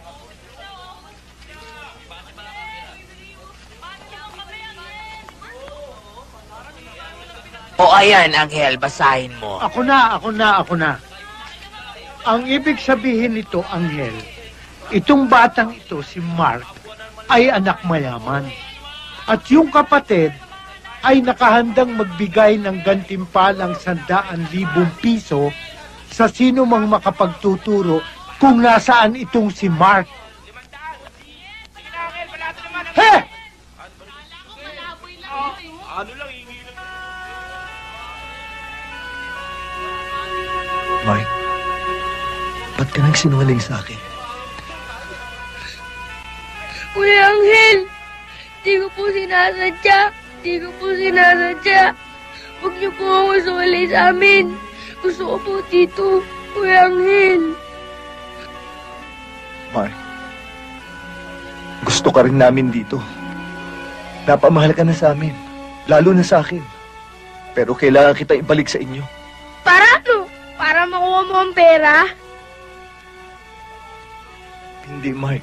O ayan, Angel, basahin mo. Ako na. Ang ibig sabihin nito, Angel, itong batang ito, si Mark, ay anak mayaman. At yung kapatid ay nakahandang magbigay ng gantimpalang 100,000 piso sa sino mang makapagtuturo kung nasaan itong si Mark. He! Mark, ba't ka nagsinungaling sa akin? Kuya Angel, di ko po sinasadya. Huwag niyo po ako sumali sa amin. Gusto ko po dito, Kuya Anghel. Mark, gusto ka rin namin dito. Napamahal ka na sa amin, lalo na sa akin. Pero kailangan kita ibalik sa inyo. Para ano? Para makuha mo ang pera? Hindi, Mark.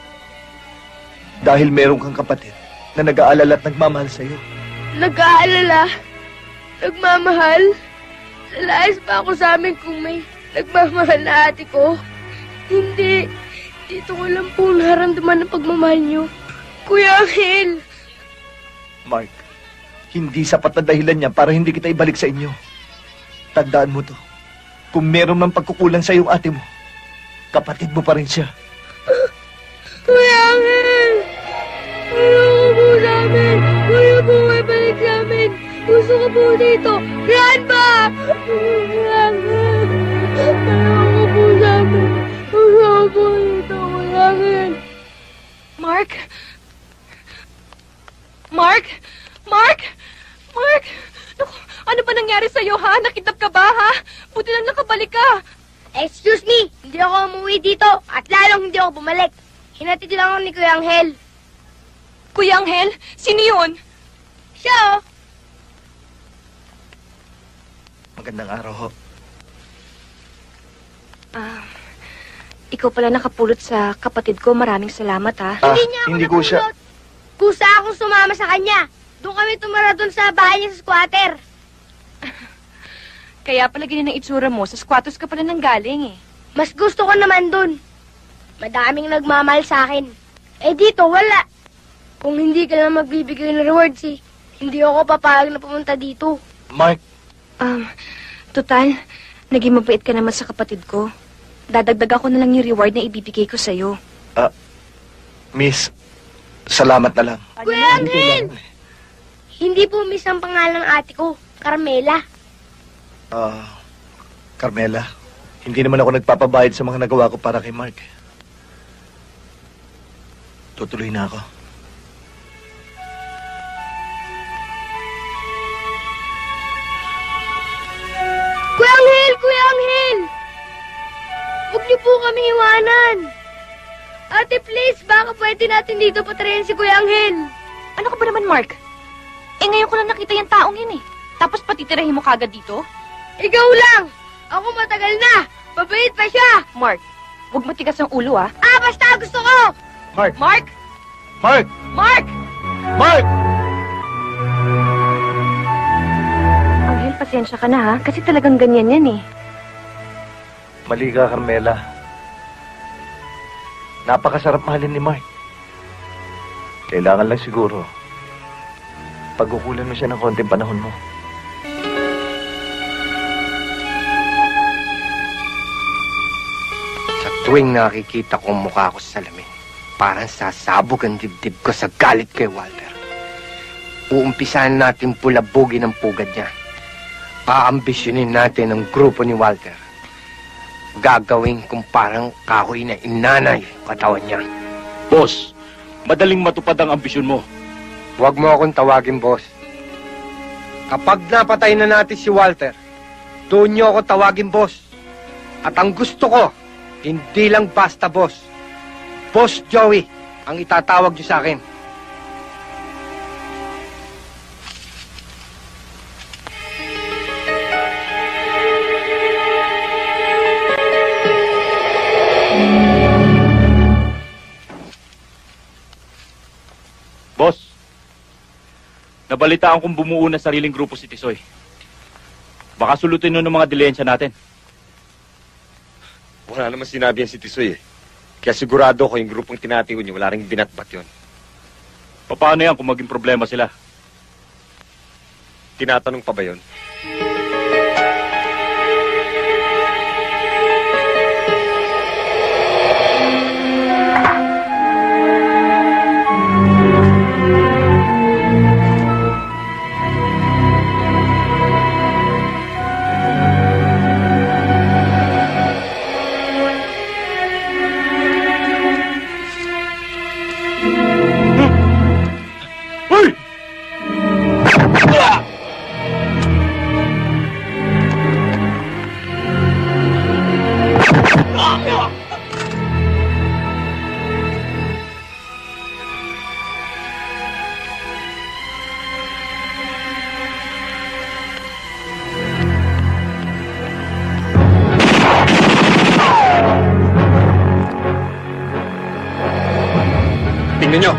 Dahil meron kang kapatid na nag-aalala at nagmamahal sa'yo. Nag-aalala? Nagmamahal? Lalayas pa ako sa amin kung may nagmamahal na ate ko? Hindi. Dito ko lang po naramdaman ang pagmamahal niyo. Kuya Anghel! Mark, hindi sapat na dahilan niya para hindi kita ibalik sa inyo. Tandaan mo to. Kung meron mang pagkukulang sa iyong ate mo, kapatid mo pa rin siya. Kuya Anghel! Ayoko po sa amin! Kuya po may balik sa amin! Gusto ko po dito! Grandpa! Kuya Anghel! Ayoko po sa amin! Gusto ko po dito, Kuya Anghel! Mark? Mark? Mark? Mark? Naku, ano ba nangyari sa'yo, ha? Nakidnap ka ba, ha? Buti lang nakabalik ka. Excuse me! Hindi ako umuwi dito at lalong hindi ako bumalik. Hinatid lang ako ni Kuya Anghel. Kuya Anghel? Sino yun? Siya, oh. Magandang araw ho. Ikaw pala nakapulot sa kapatid ko. Maraming salamat, ha? Hindi ko siya... Kusa akong sumama sa kanya. Doon kami tumara doon sa bahay niya sa squatter. Kaya pala ganyan ang itsura mo. Sa squatters ka pala nang galing, eh. Mas gusto ko naman doon. Madaming nagmamahal sa akin. Eh dito, wala. Kung hindi ka lang magbibigay ng rewards, eh, hindi ako papayag na pumunta dito. Mark. Total, naging mabait ka naman sa kapatid ko. Dadagdag ako na lang yung reward na ibibigay ko sa'yo. Miss, salamat na lang. Kuya Anghel! Hindi po miss ang pangalan ng ate ko, Carmela. Carmela, hindi naman ako nagpapabayad sa mga nagawa ko para kay Mark. Tutuloy na ako. Kuya Anghel! Kuya Anghel! Huwag niyo po kami iwanan. Ate, please, baka pwede natin dito patirayan si Kuya Anghel. Ano ka ba naman, Mark? Eh, ngayon ko lang nakita yung taong yun, eh. Tapos patitirahin mo kagad dito? Ikaw lang! Ako matagal na! Mabait pa siya! Mark, huwag matigas ang ulo, ah. Basta gusto ko! Mark! Mark! Mark! Mark! Mark! Anghel, pasensya ka na, ha? Kasi talagang ganyan yan, eh. Mali ka, Carmela. Napakasarap mahalin ni Mark. Kailangan lang siguro pagkukulan mo siya ng konting panahon mo. Sa tuwing nakikita ko ang mukha ko sa salamin, parang sasabog ang dibdib ko sa galit kay Walter. Uumpisahan natin pulabugin ang pugad niya. Aambisyonin natin ang grupo ni Walter. Gagawin kung parang kahoy na inanay katawan niya. Boss, madaling matupad ang ambisyon mo. Huwag mo akong tawagin, boss. Kapag napatay na natin si Walter, doon niyo ako tawagin, boss. At ang gusto ko, hindi lang basta, boss. Boss Joey, ang itatawag niyo sa akin. Boss, nabalitaan kong bumuo na sariling grupo si Tisoy. Baka sulutin nun ng mga dilensya natin. Wala naman sinabi yan si Tisoy, eh. Kaya sigurado ko yung grupong tinatigo niyo, wala rin binatbat yun. Paano yan kung maging problema sila? Tinatanong pa ba yun? Tingnan nyo.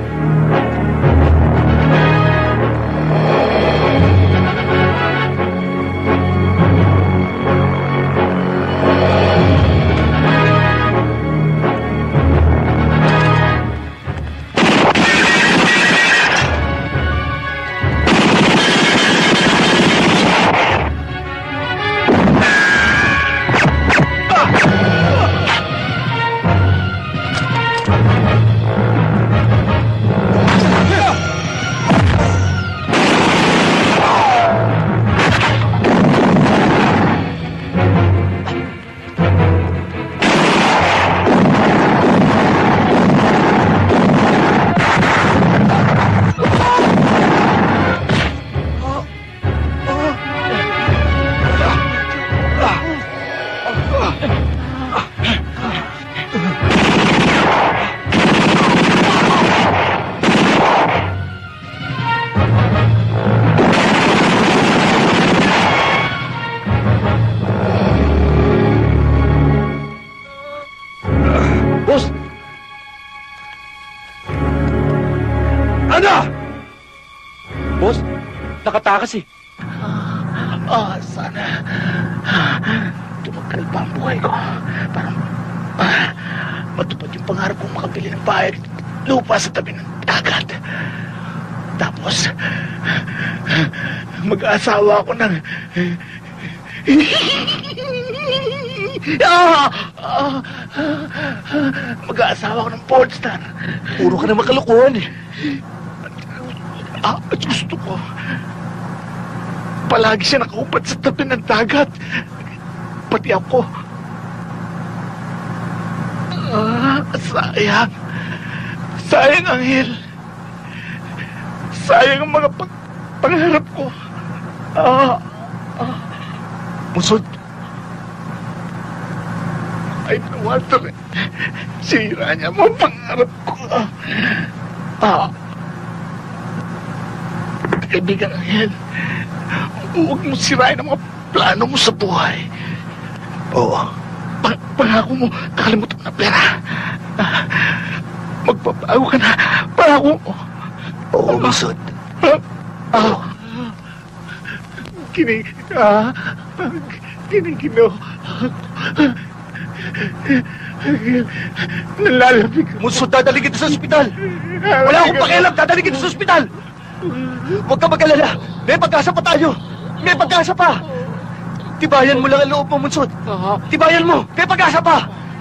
Boss, nakatakas eh. Sana tumagal pa ang buhay ko. Para matupad yung pangarap kong makabili ng bahay at lupa sa tabi ng dagat. Tapos, mag-aasawa ako ng... mag-aasawa ako ng porn star. Puro ka na makalukuhan eh. At gusto ko, palagi siya nakaupat sa tabi ng dagat. Pati ako. Sayang. Sayang, Anghel. Sayang ang mga pangarap ko. Musod. Ay, Walter. Sira niya mo ang pangarap ko. Kaibigan, Anghel. Huwag mo sirain ang mga plano mo sa buhay. Oo. Pangako mo, nakalimutan mo na pera. Magbabago ka na. Pangako mo. Oo, Musod. Kinikino. Nalalapig. Musod, dadaling kita sa ospital. Wala akong pakialam, dadaling kita sa ospital. Huwag ka mag-alala. May pag-asa pa tayo. May pag-asa pa. Tibayan mo lang ang loob mo, Munsod. Tibayan mo. May pag-asa pa.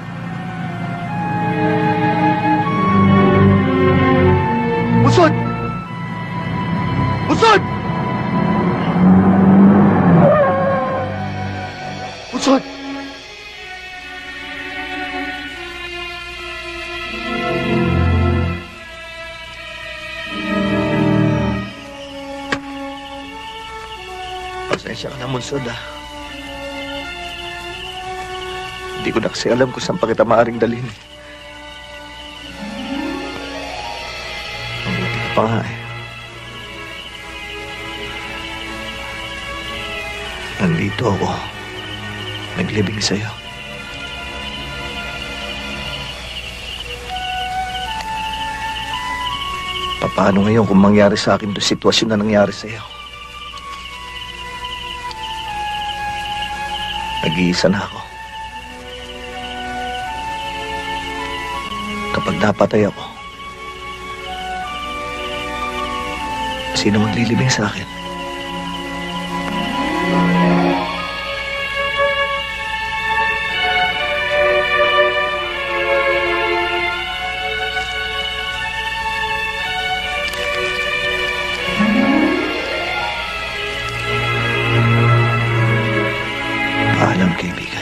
Munsod! Munsod! Munsod! Pasensya ka na, Munsod, Hindi ko na kasi alam kung saan pa kita maaaring dalhin. Mabuti ka pa nga eh. Nandito ako. Naglibing sa'yo. Paano ngayon kung mangyari sa akin doon sitwasyon na nangyari sa'yo? Nag-iisa na ako. Kapag napatay ako, sino maglilibing sa akin? Paalam, kaibigan.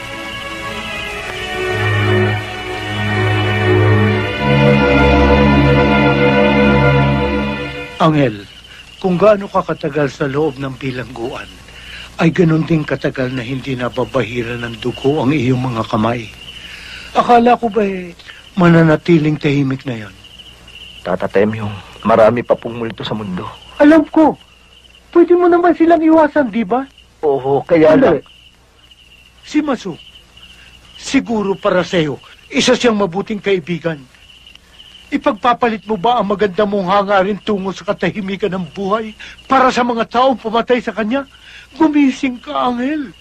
Anghel, kung gaano ka katagal sa loob ng bilangguan, ay ganun din katagal na hindi nababahiran ng dugo ang iyong mga kamay. Akala ko ba mananatiling tahimik na yon? Tata Temyong, marami pa pong multo sa mundo. Alam ko. Pwede mo naman silang iwasan, di ba? Oo, kaya lang. Si Masu, siguro para sa'yo, isa siyang mabuting kaibigan. Ipagpapalit mo ba ang maganda mong hangarin tungo sa katahimikan ng buhay para sa mga taong pumatay sa kanya? Gumising ka, Anghel.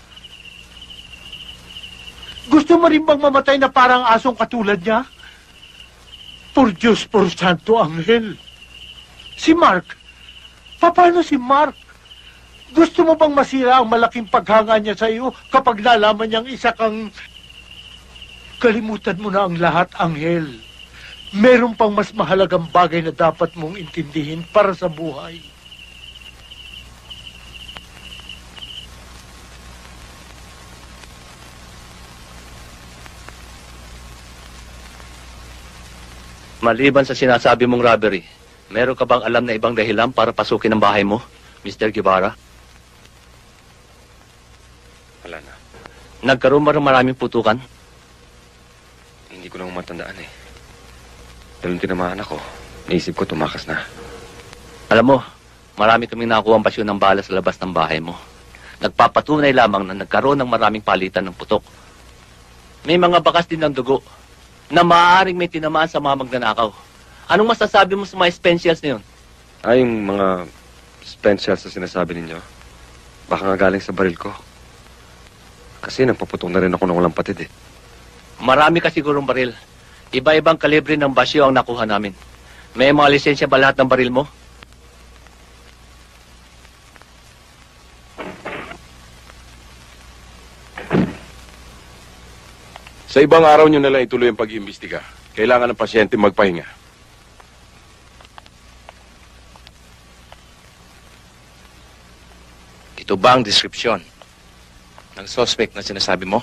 Gusto mo rin bang mamatay na parang asong katulad niya? Por Diyos, por Santo, Anghel. Si Mark. Paano si Mark? Gusto mo bang masira ang malaking paghanga niya sa iyo kapag nalaman niyang isa kang... Kalimutan mo na ang lahat, Anghel. Meron pang mas mahalagang bagay na dapat mong intindihin para sa buhay. Maliban sa sinasabi mong robbery, meron ka bang alam na ibang dahilan para pasukin ang bahay mo, Mr. Guevara? Wala na. Nagkaroon ba ng maraming putukan? Hindi ko na matandaan eh. Dahil nung tinamaan ako, naisip ko tumakas na. Alam mo, marami kaming nakuha ang pasyon ng bala sa labas ng bahay mo. Nagpapatunay lamang na nagkaroon ng maraming palitan ng putok. May mga bakas din ng dugo na maaaring may tinamaan sa mga magnanakaw. Anong masasabi mo sa mga spentials na yun? Ay, yung mga spentials na sinasabi ninyo, baka nga galing sa baril ko. Kasi nagpaputok na rin ako ng walang patid eh. Marami ka sigurong baril. Iba-ibang kalibre ng basyo ang nakuha namin. May mga lisensya ba lahat ng baril mo? Sa ibang araw nyo nalang ituloy ang pag-iimbestiga. Kailangan ng pasyente magpahinga. Ito ba ang description ng suspect na sinasabi mo?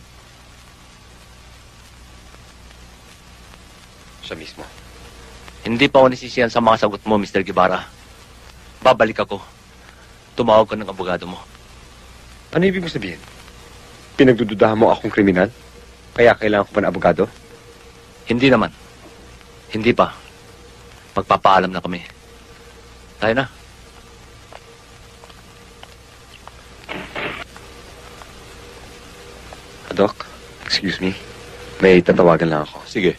Siya mismo. Hindi pa ako nasisiyan sa mga sagot mo, Mr. Guevara. Babalik ako. Tumawag ka ng abogado mo. Ano ibig mo sabihin? Pinagdududahan mo akong kriminal? Kaya kailangan ko pa ng abogado? Hindi naman. Hindi pa. Magpapaalam na kami. Tayo na. Doc, excuse me. May tatawagan lang ako. Sige.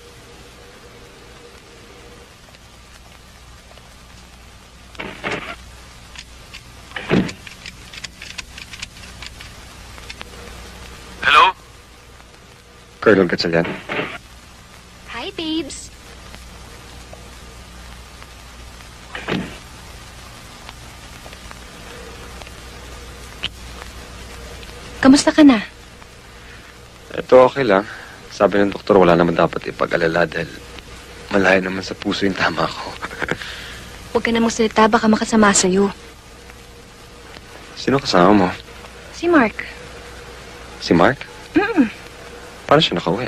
Hello? Colonel Gatchalian. Hi, babes. Kamusta ka na? Ito okay lang. Sabi ng doktor, wala naman dapat ipag-alala dahil malayo naman sa puso yung tama ko. Huwag ka na magsalita, baka makasama sa'yo. Sino kasama mo? Si Mark. Si Mark? Paano siya nakauwi?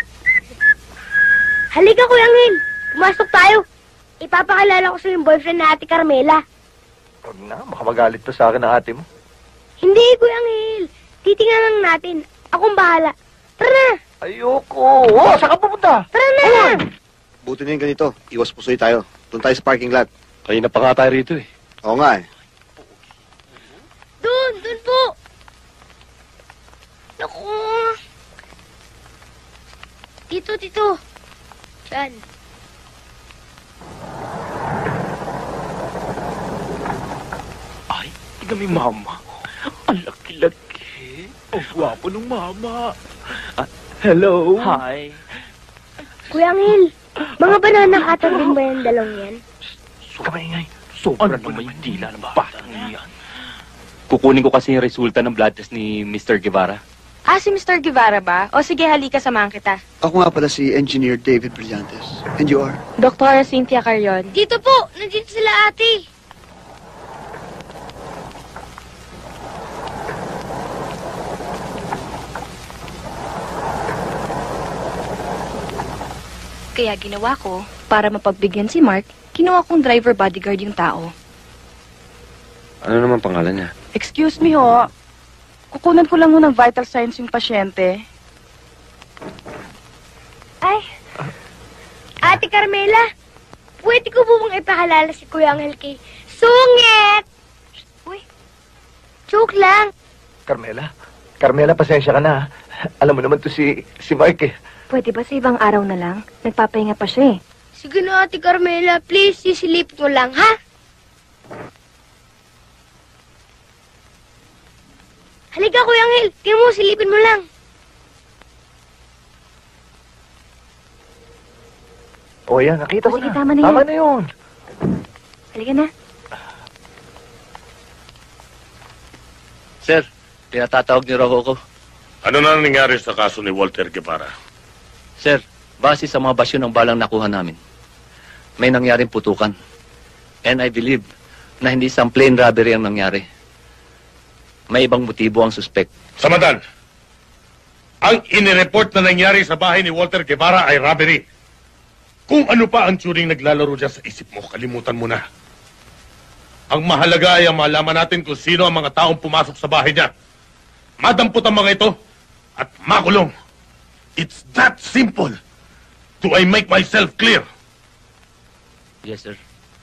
Halika, Kuya Angel. Pumasok tayo. Ipapakilala ko sa yung boyfriend na Ate Carmela. Huwag na, baka magalit pa sa akin ang ate mo. Hindi, Kuya Angel. Titingnan lang natin. Akong bahala. Tara na. Ayoko. Oh, saan ka pupunta? Tara na. Buti na yung ganito. Iwas pusoy tayo. Doon tayo sa parking lot. Kanina pa nga tayo rito eh. Oo nga eh. Doon po. Naku. Dito. Diyan. Ay, tingnan mo yung mama. Ang laki-laki. Ang gwapo ng mama. Hello. Hi. Kuya Angel, mga banana cutter din ba yung dalawang yan? Kamay-ingay. Sobra naman yung dila ng batang yan. Kukunin ko kasi yung resulta ng blood test ni Mr. Guevara. Ah, si Mr. Guevara ba? O sige, halika, samahan kita. Ako nga pala si Engineer David Brillantes. And you are? Dr. Cynthia Carrion. Dito po. Nandito sila, ate. Kaya ginawa ko, para mapagbigyan si Mark, kinuha kong driver bodyguard yung tao. Ano naman pangalan niya? Excuse me ho. Kukunan ko lang ho ng vital signs yung pasyente. Ay. Ate Carmela, pwede ko po bang ipakalala si Kuya Angel kay Sungit? Uy, joke lang. Carmela, pasensya ka na. Alam mo naman to si Mark eh. Pwede ba sa ibang araw na lang? Nagpapahinga pa siya eh. Sige na, Ate Carmela. Please, sisilip mo lang, ha? Halika, Kuya Angel. Tingnan mo, silipin mo lang. O yan, nakita ko Sige, na. tama na Tama yan. na yun. Halika na. Sir, pinatatawag niyo raw ako. Ano na nangyari sa kaso ni Walter Guevara? Sir, base sa mga basyo ng balang nakuha namin, may nangyaring putukan. And I believe na hindi isang plain robbery ang nangyari. May ibang motibo ang suspect. Samadan, ang inireport na nangyari sa bahay ni Walter Guevara ay robbery. Kung ano pa ang turing naglalaro dyan sa isip mo, kalimutan mo na. Ang mahalaga ay ang malaman natin kung sino ang mga taong pumasok sa bahay niya. Madampot ang mga ito at makulong. It's that simple. Do I make myself clear? Yes, sir.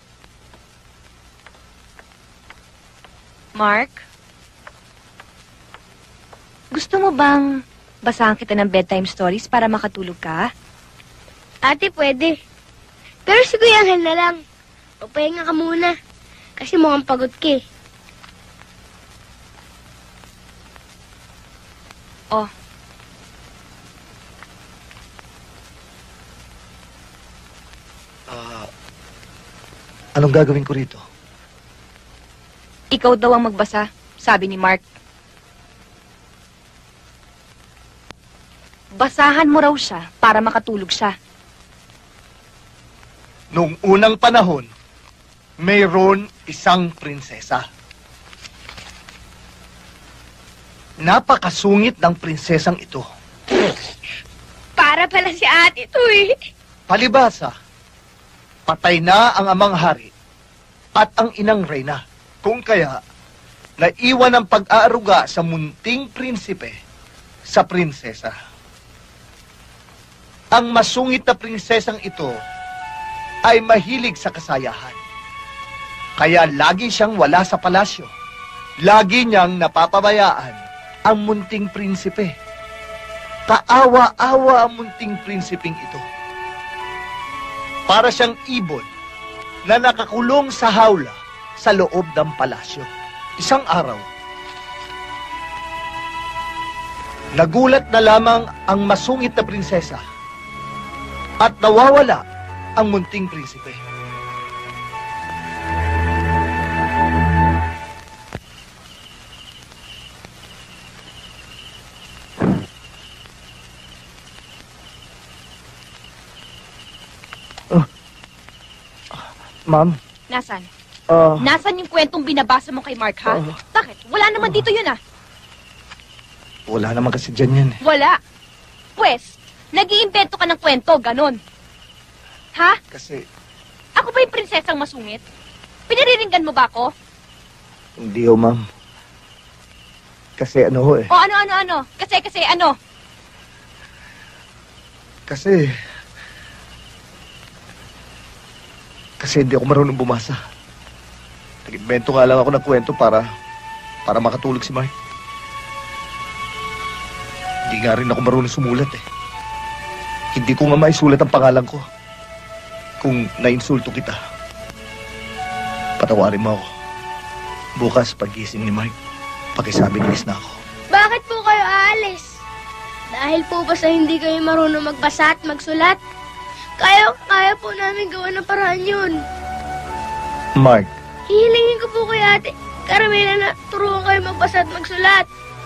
Mark? Gusto mo bang basahan kita ng bedtime stories para makatulog ka? Ate, pwede. Pero si Kuya Angel na lang. Papahinga ka muna. Kasi mukhang pagod ka eh. Oh. Anong gagawin ko rito? Ikaw daw ang magbasa, sabi ni Mark. Basahan mo raw siya para makatulog siya. Noong unang panahon, mayroon isang prinsesa. Napakasungit ng prinsesang ito. Para pala si ate to eh. Palibasa, patay na ang amang hari at ang inang reyna. Kung kaya, naiwan ang pag-aaruga sa munting prinsipe sa prinsesa. Ang masungit na prinsesang ito ay mahilig sa kasayahan. Kaya lagi siyang wala sa palasyo. Lagi niyang napapabayaan ang munting prinsipe. Kaawa-awa ang munting prinsipeng ito. Para siyang ibon na nakakulong sa hawla sa loob ng palasyo. Isang araw, nagulat na lamang ang masungit na prinsesa at nawawala ang munting prinsipe. Ma'am? Nasaan? Ah. Nasaan yung kwentong binabasa mo kay Mark, ha? Bakit? Wala naman dito yun, ah. Wala naman kasi dyan yan. Wala. Pwes, nag-iimbento ka ng kwento, ganon. Ha? Kasi Ako ba yung prinsesang masungit? Pinariringgan mo ba ako? hindi ho, ma'am. Kasi ano ho eh. O ano? Kasi ano? Kasi hindi ako marunong bumasa. Nag-invento nga lang ako ng kwento para makatulog si Mark. Hindi nga rin ako marunong sumulat eh. Hindi ko nga maisulat ang pangalan ko. Kung nainsulto kita, patawarin mo ako. Bukas, pag-gising ni Mark, pakisabi nilis na ako. Bakit po kayo aalis? Dahil po ba sa hindi kayo marunong magbasa at magsulat? Kaya po namin gawa ng paraan yun. Mark, Hihilingin ko po kay ate Carmela na turuan kayo magbasa at magsulat.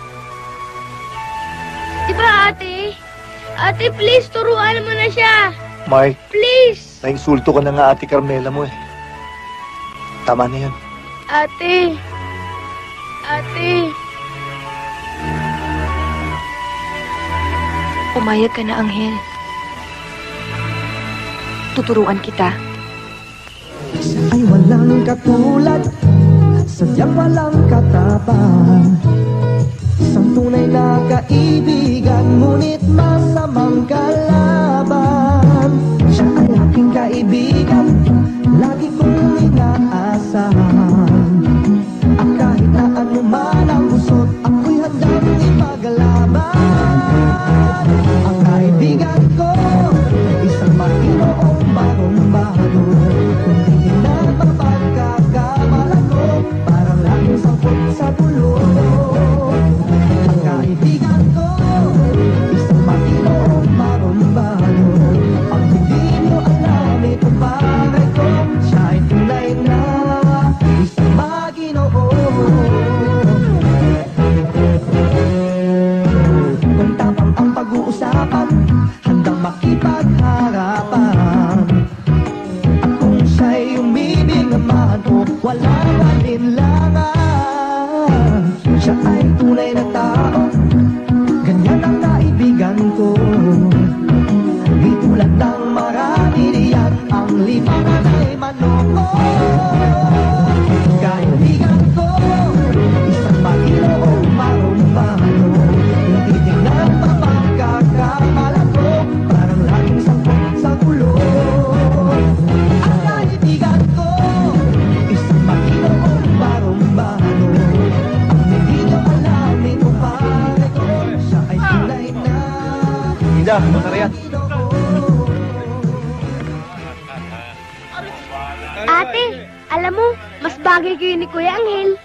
Diba ate? Ate, please, turuan mo na siya. Mark, Please. nainsulto ka na nga ate Carmela mo eh. Tama na yun. Ate. Pumayag ka na, Anghel. Tuturuan kita. Ay walang katulad, sadyang walang katapang. Isang tunay na kaibigan, ngunit masamang kalaban. Siya ay aking kaibigan, lagi kong inaasahan. At kahit na anuman ang gusot, ako'y handang ipaglaban. Ang kaibigan ko, isang Panginoong marunong pag-uusapan, handang makipagharapan. At kung siya'y umibig naman o walang alinlangan, siya ay tunay na tao, ganyan ang kaibigan ko. Di tulad ng marami diyan, ang limangan ay manoko. Kaibigan ko, isang Panginoong marumbano, yung titig ng mapagkakamalan ko, parang laging sangkot sa ulo. Ang kaibigan ko, isang Panginoong marumbano, ang hindi nyo alamin kung pare ko, siya ay tunay na. Ida, masaraya. Ate, alam mo, mas bagay kayo ni Kuya Anghel.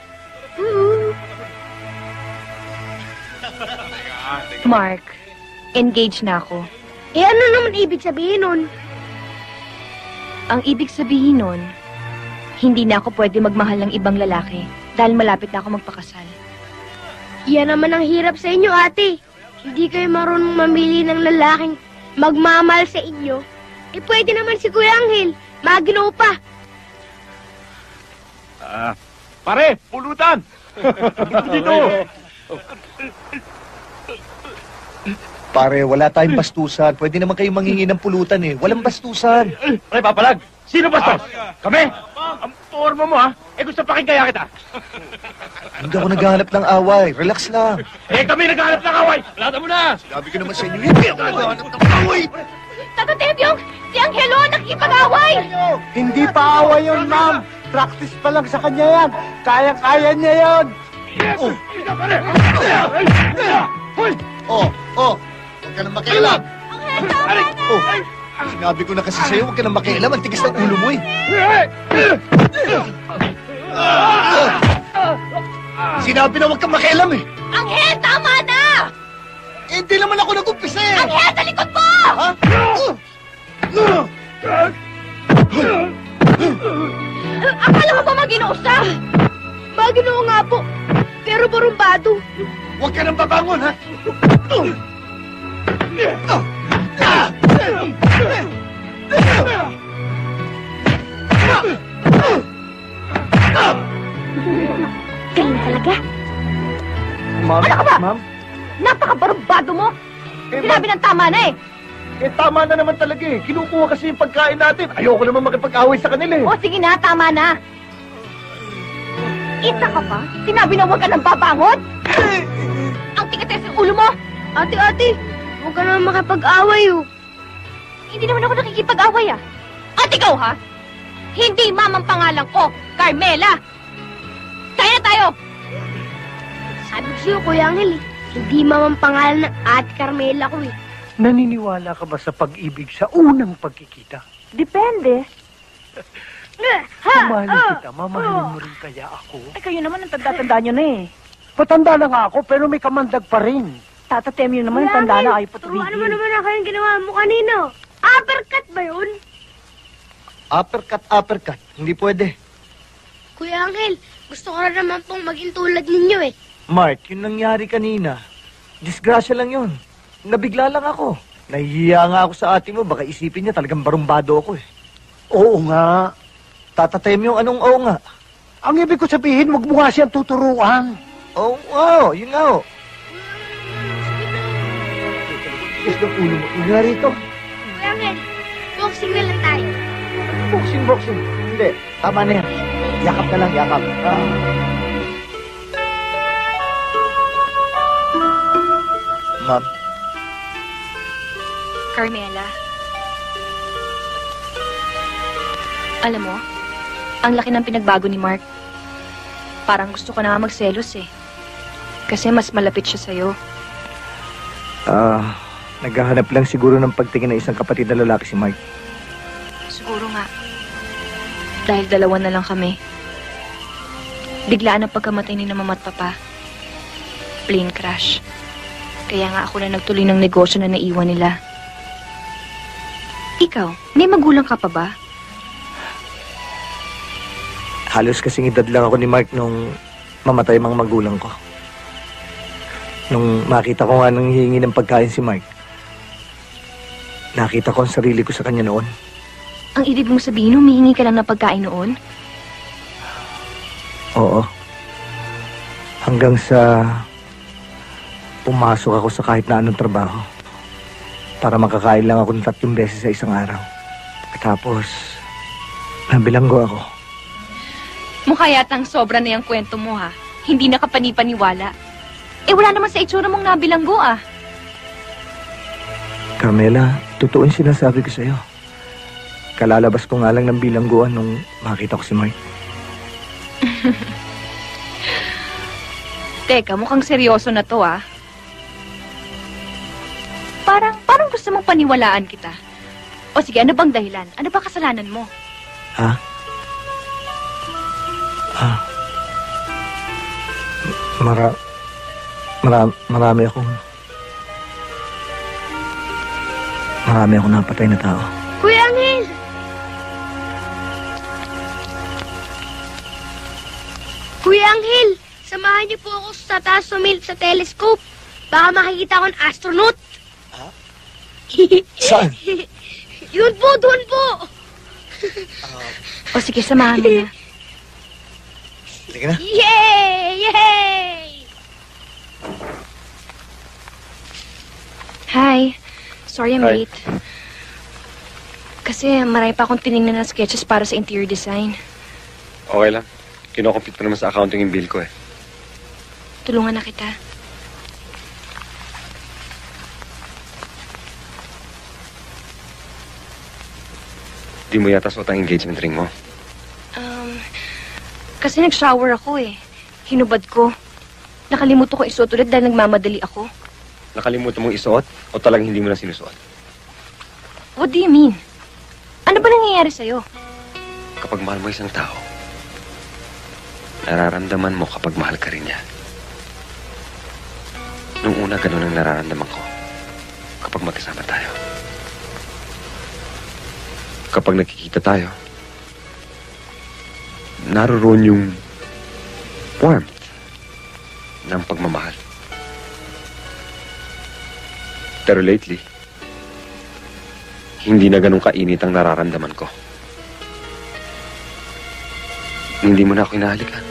Mark, engaged na ako. Eh ano naman ibig sabihin nun? Ang ibig sabihin nun, hindi na ako pwede magmahal ng ibang lalaki dahil malapit na ako magpakasal. Yan naman ang hirap sa inyo, ate. Hindi kayo marunong mamili ng lalaking magmamahal sa inyo. Eh pwede naman si Kuya Anghel, magino pa. Pare, pulutan! Dito! Pare, wala tayong bastusan. Pwede naman kayo manghingi ng pulutan eh. Walang bastusan. Pare, papalag! Sino bastos? Kami? Ang forma mo, ha? Eh, gusto pakinggan kita. Hindi ako naghahanap ng away. Relax lang. Eh, kami naghahanap ng away! Lata mo na! Sabi ko naman sa inyo, hindi ako naghahanap ng away! Tata Tebyong, si Angelo nakikipag-away! Hindi pa away yun, ma'am. Practice pa lang sa kanya yan. Kaya-kaya niya yan. Huwag ka nang makialam. Sinabi ko na kasi sa'yo, huwag ka nang makialam. Ang tigas ng ulo mo eh. Sinabi na huwag kang makialam eh. Angel, tama na! Hindi naman ako nag-umpisa eh. Angel, sa likod mo! Akala ko ba maginoo siya? Maginoo nga po, pero barumbado. Huwag ka nang babangon, ha? Galing talaga. Ma'am, Ano ka ba? ma'am. Napaka-barumbado mo. Eh, Sinabi ng tama na eh. Eh, tama na naman talaga eh. Kinukuha kasi yung pagkain natin. Ayoko naman makipag-away sa kanila eh. O sige na, tama na. Isa ka pa? Sinabi na huwag ka nang babangon? Ang tigas ng ulo mo. Ate, huwag ka naman makipag-away oh. Hindi naman ako nakikipag-away ah. At ikaw ha? Hindi mamang pangalan ko, Carmela. Kaya na tayo. Sabi ko sa'yo, Kuya Angel eh. Hindi mamang pangalan ng Ate Carmela ko eh. Naniniwala ka ba sa pag-ibig sa unang pagkikita? Depende. Mamahalin kita, mamahalin mo rin kaya ako. Eh, kayo naman ang tanda-tanda nyo na eh. Patanda na nga ako, pero may kamandag pa rin. Tatatem yun naman, tanda na, ayaw Turuan mo patumigil. naman ako yung ginawa mo kanino. Uppercut ba yun? Uppercut. Hindi pwede. Kuya Angel, gusto ko rin naman pong maging tulad ninyo eh. Mark, yung nangyari kanina, disgrasya lang yun. Nabigla lang ako. Nahihiya nga ako sa ate mo. Baka isipin niya talagang barumbado ako eh. Oo nga. Tatatem yung anong oo nga. Ang ibig ko sabihin, wag mo nga siyang tuturuan. Oo, yun nga oh. Tigas ng ulo mo. Yung nga rito. Kuya Angel, boxing na lang tayo. Boxing. Hindi, tama na yan. Yakap na lang, yakap. Ma'am. Carmela. Alam mo, ang laki ng pinagbago ni Mark. Parang gusto ko na nga magselos eh. Kasi mas malapit siya sa'yo. Naghahanap lang siguro ng pagtingin ng isang kapatid na lalaki si Mike. Siguro nga. Dahil dalawa na lang kami. Biglaan ang pagkamatay ni na mama at papa. Plane crash. Kaya nga ako na nagtuloy ng negosyo na naiwan nila. Ikaw, may magulang ka pa ba? Halos kasing edad lang ako ni Mark nung mamatay mga magulang ko. Nung makita ko nga nang hihingi ng pagkain si Mark, nakita ko ang sarili ko sa kanya noon. Ang ibig mong sabihin, humihingi ka lang ng pagkain noon? Oo. Hanggang sa pumasok ako sa kahit na anong trabaho para makakain lang ako ng 3 beses sa isang araw. Tapos, nabilanggo ako. Mukha yatang sobra na yung kwento mo, ha? Hindi na kapanipaniwala. Eh, wala naman sa itsura mong nabilanggo, ah. Carmela, totoo yung sinasabi ko sa'yo. Kalalabas ko nga lang ng bilangguan nung makita ko si Mark. Teka, mukhang seryoso na to, ah. Parang gusto mong paniwalaan kita. O sige, ano bang dahilan? Ano ba kasalanan mo? Ha? Marami akong napatay na tao. Kuya Angel! Kuya Angel, samahan niyo po ako sa taas sumilip sa telescope. Baka makikita ko ang astronaut. Ha? Saan? Yun po, doon po. O sige, samahan mo na. Sige na. Yay! Yay! Hi. Sorry I'm Hi. late. Kasi marami pa akong tinignan na sketches para sa interior design. Okay lang. Kinocompute pa naman sa accounting yung bill ko eh. Tulungan na kita. Di mo yata suot ang engagement ring mo. Kasi nag-shower ako eh. Hinubad ko. Nakalimutan ko isuot ulit dahil nagmamadali ako. Nakalimutan mong isuot o talagang hindi mo na sinusuot? What do you mean? Ano ba nangyayari sa'yo? Kapag mahal mo isang tao, nararamdaman mo kapag mahal ka rin niya. Nung una, ganun ang nararamdaman ko kapag magkasama tayo. Kapag nakikita tayo, naroon yung warmth ng pagmamahal. Pero lately, hindi na ganun kainit ang nararamdaman ko. Hindi mo na ako hinahalikan.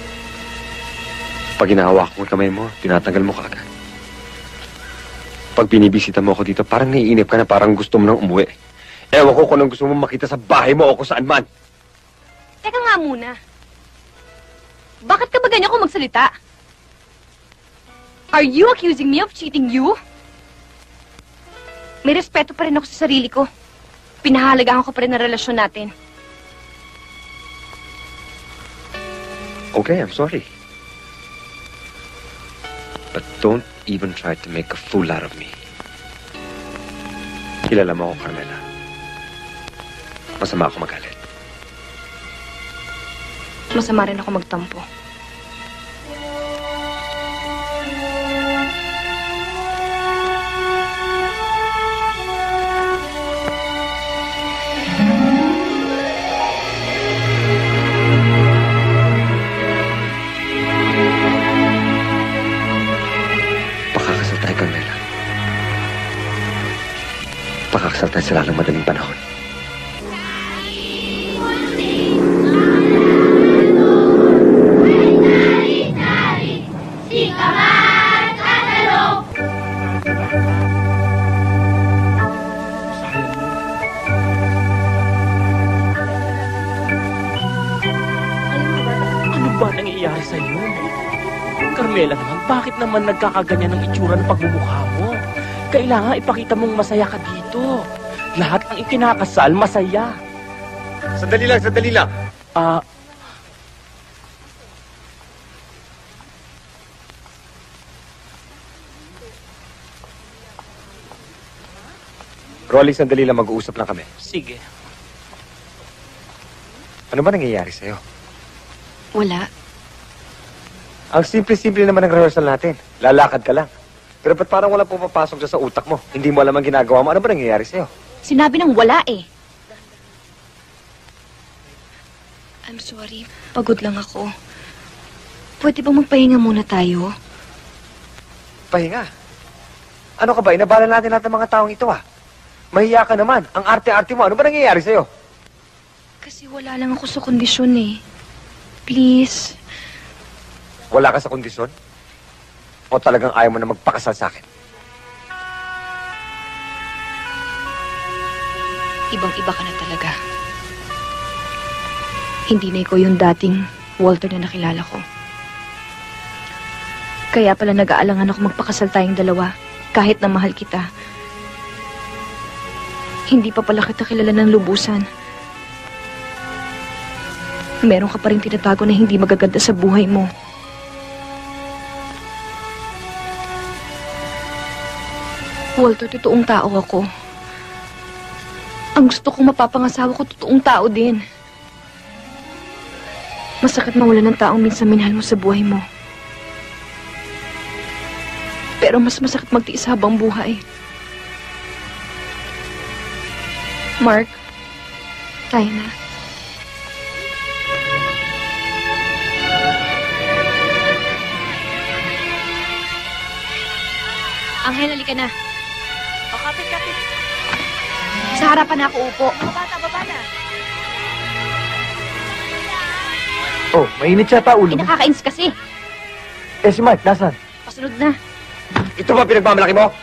Pag hinahawak ko ang kamay mo, tinatanggal mo kaagad. Pag binibisita mo ako dito, parang naiinip ka na parang gusto mo nang umuwi. Ewan ko kung anong gusto mo makita sa bahay mo o kung saan man. Teka nga muna. Bakit ka ba ganyan kung magsalita? Are you accusing me of cheating you? May respeto pa rin ako sa sarili ko. Pinahalagahan ko pa rin ang relasyon natin. Okay, I'm sorry. But don't even try to make a fool out of me. Kilala mo ako, Carmela. Masama ako magalit. Masama rin ako magtampo. Pakakasal tayo, Carmela. Pakakasal tayo sa lalang madaling panahon. Ano ba nangyayari sa'yo? Carmela naman, bakit naman nagkakaganyan ng itsura ng pagmumukha mo? Kailangan ipakita mong masaya ka dito. Lahat ng ikinakasal, masaya. Sandali lang, sandali lang. Rolly, sandali lang, mag-uusap lang kami. Sige. Ano ba nangyayari sa'yo? Wala. Ang simple-simple naman ng rehearsal natin. Lalakad ka lang. Pero ba't parang walang pumapasok sa utak mo? Hindi mo alam ang ginagawa mo. Ano ba nangyayari sa'yo? Sinabi ng wala eh. I'm sorry. Pagod lang ako. Pwede ba magpahinga muna tayo? magpahinga. Ano ka ba? Inabala natin lahat ng mga taong ito, Mahiya ka naman. Ang arte-arte mo. Ano ba nangyayari sa'yo? Kasi wala lang ako sa kondisyon eh. Please. Wala ka sa kondisyon? O talagang ayaw mo na magpakasal sa akin? Ibang-iba ka na talaga. Hindi na ikaw yung dating Walter na nakilala ko. Kaya pala nag-aalangan ako magpakasal tayong dalawa kahit na mahal kita. Hindi pa pala kita kilala ng lubusan. Meron ka pa rin tinatago na hindi magaganda sa buhay mo. Walter, totoong tao ako. Ang gusto kong mapapangasawa ko, totoong tao din. Masakit mawalan ng taong minsan minahal mo sa buhay mo. Pero mas masakit magtiis habang buhay. Mark, tayo na. Anghel, halika na. O, kapit. Sa harapan na ako upo. Mga bata, baba na. Oh, mainit siya pa ulo mo. Nakakainis kasi. Eh, si Mark, nasaan? Pasunod na. Ito ba pinagmamalaki mo?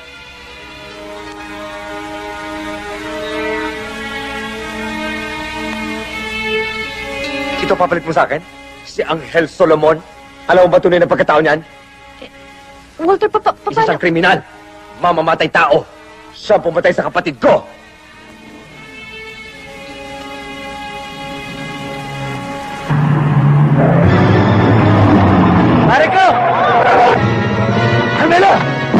Ito papalit mo sa akin? Si Angel Solomon? Alam mo ba tunay na pagkatao niyan? Walter, Isa siyang kriminal. Mamamatay tao. Siya pumatay sa kapatid ko. Mariko! Carmela!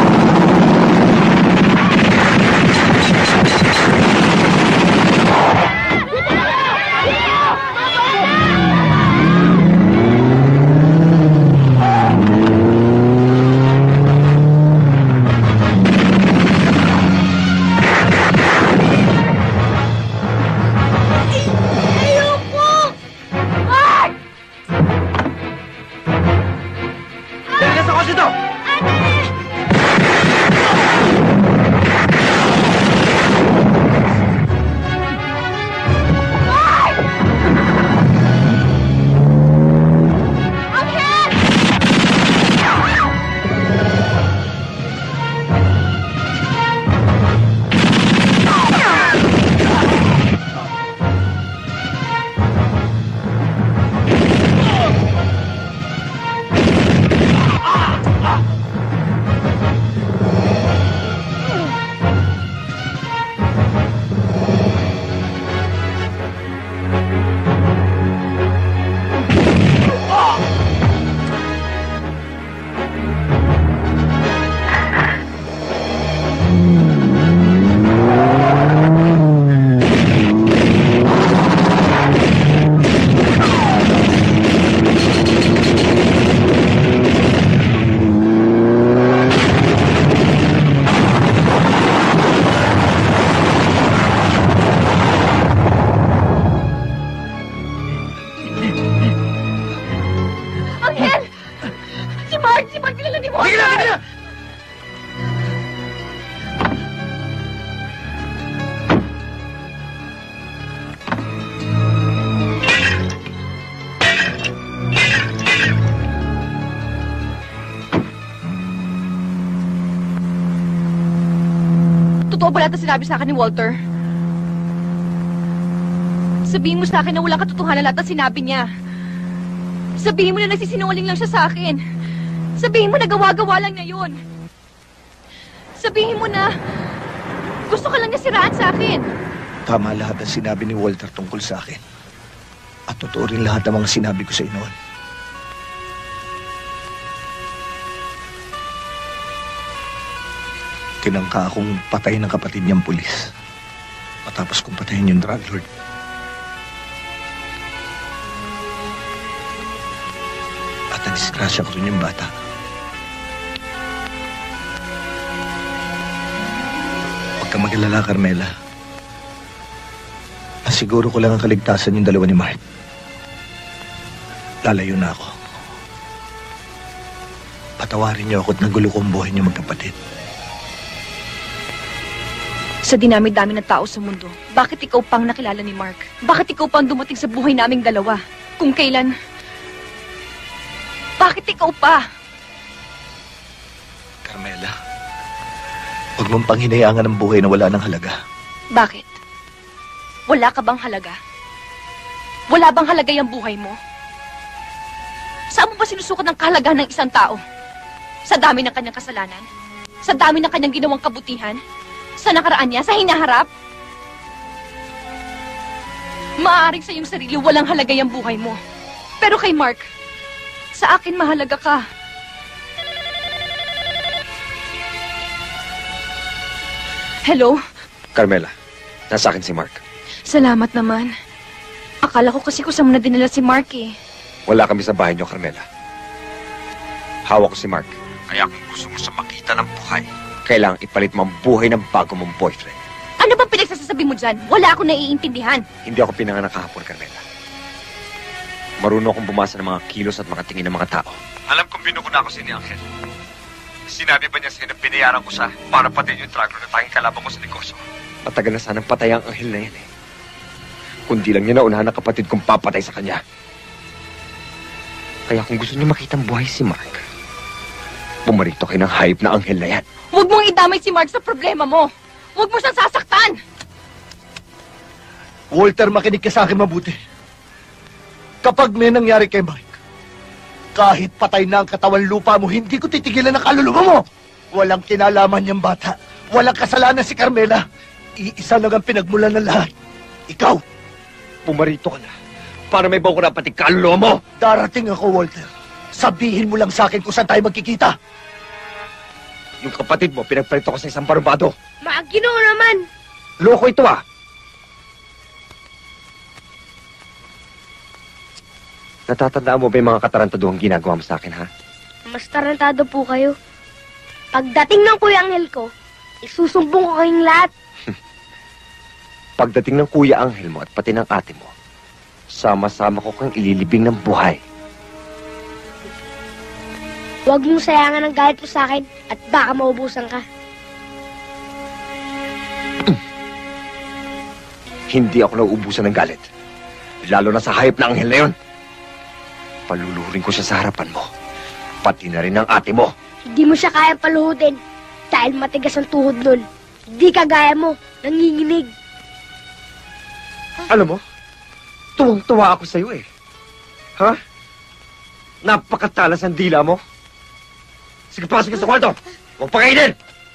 Totoo ba lahat na sinabi sa akin ni Walter? Sabihin mo sa akin na walang katotohanan lahat na sinabi niya. Sabihin mo na nagsisinungaling lang siya sa akin. Sabihin mo na gawa-gawa lang niya yun. Sabihin mo na gusto ka lang niya siraan sa akin. Tama lahat ang sinabi ni Walter tungkol sa akin. At totoo rin lahat ng mga sinabi ko sa noon. Tinangka akong patayin ng kapatid niyang pulis. Matapos kong patayin yung drug lord. At nadisgrasya ko rin yung bata. Huwag ka mag-alala, Carmela. Masiguro ko lang ang kaligtasan yung dalawa ni Mark. Lalayo na ako. Patawarin niyo ako at nagulo ko ang buhay niyo magkapatid. Sa dinami-dami ng tao sa mundo, bakit ikaw pang nakilala ni Mark? Bakit ikaw pang dumating sa buhay naming dalawa? Kung kailan... Bakit ikaw pa? Carmela, huwag mong panghinayangan ang buhay na wala ng halaga. Bakit? Wala ka bang halaga? Wala bang halaga yung buhay mo? Saan mo ba sinusukat ang kahalagahan ng isang tao? Sa dami ng kanyang kasalanan? Sa dami ng kanyang ginawang kabutihan? Sa nakaraan niya? Sa hinaharap? Maaaring sa iyong sarili walang halaga yung buhay mo. Pero kay Mark, sa akin mahalaga ka. Hello? Carmela, nasa akin si Mark. Salamat naman. Akala ko kasi kung saan mo na dinala si Mark eh. Wala kami sa bahay niyo, Carmela. Hawak ko si Mark. Kaya kung gusto mo sa makita ng buhay, kailangang ipalit mo ang buhay ng bago mong boyfriend. Ano bang pinagsasabi mo dyan? Wala akong naiintindihan. Hindi ako pinanganak kahapon, Carmela. Marunong akong bumasa ng mga kilos at mga tingin ng mga tao. Alam kong binukuna ako si ni Angel. Sinabi ba niya sa'yo na binayaran ko siya para patayin yung tragro na tanging kalaban ko sa negosyo? Matagal na sanang patay ang Angel na yan eh. Kundi lang niya naunahan ang kapatid kong papatay sa kanya. Kaya kung gusto niyo makita ang buhay si Mark, pumarito kayo ng hayop na Angel na yan. Huwag mong idamay si Mark sa problema mo. Huwag mo siyang sasaktan. Walter, makinig ka sa akin mabuti. Kapag may nangyari kay Mike, kahit patay na ang katawan lupa mo, hindi ko titigilan ang kaluluwa mo. Walang kinalaman niyang bata. Walang kasalanan si Carmela. Iisa lang ang pinagmulan ng lahat. Ikaw. Pumarito ka na para may bago na pati kaluluwa mo. Darating ako, Walter. Sabihin mo lang sa akin kung saan tayo magkikita. Yung kapatid mo, pinagparito ko sa isang barubado. Maagino naman. Loko ito ah. Natatandaan mo ba yung mga katarantaduhang ginagawa mo sa akin, ha? Mas tarantado po kayo. Pagdating ng Kuya Angel ko, isusumbong ko kayong lahat. Pagdating ng Kuya Angel mo at pati ng ate mo, sama-sama ko kang ililibing ng buhay. Huwag mong sayangan ang galit mo sa akin at baka maubusan ka. Hindi ako nauubusan ng galit. Lalo na sa hayop na Angel na yun. Paluluhurin ko siya sa harapan mo. Pati na rin ang ate mo. Hindi mo siya kayang paluhudin dahil matigas ang tuhod nun. Hindi kagaya mo, nanginginig. Alam mo, tuwang-tuwa ako sa'yo eh. Ha? Napakatalas ang dila mo. Sige, pasok ka sa kwarto. Huwag pakainin!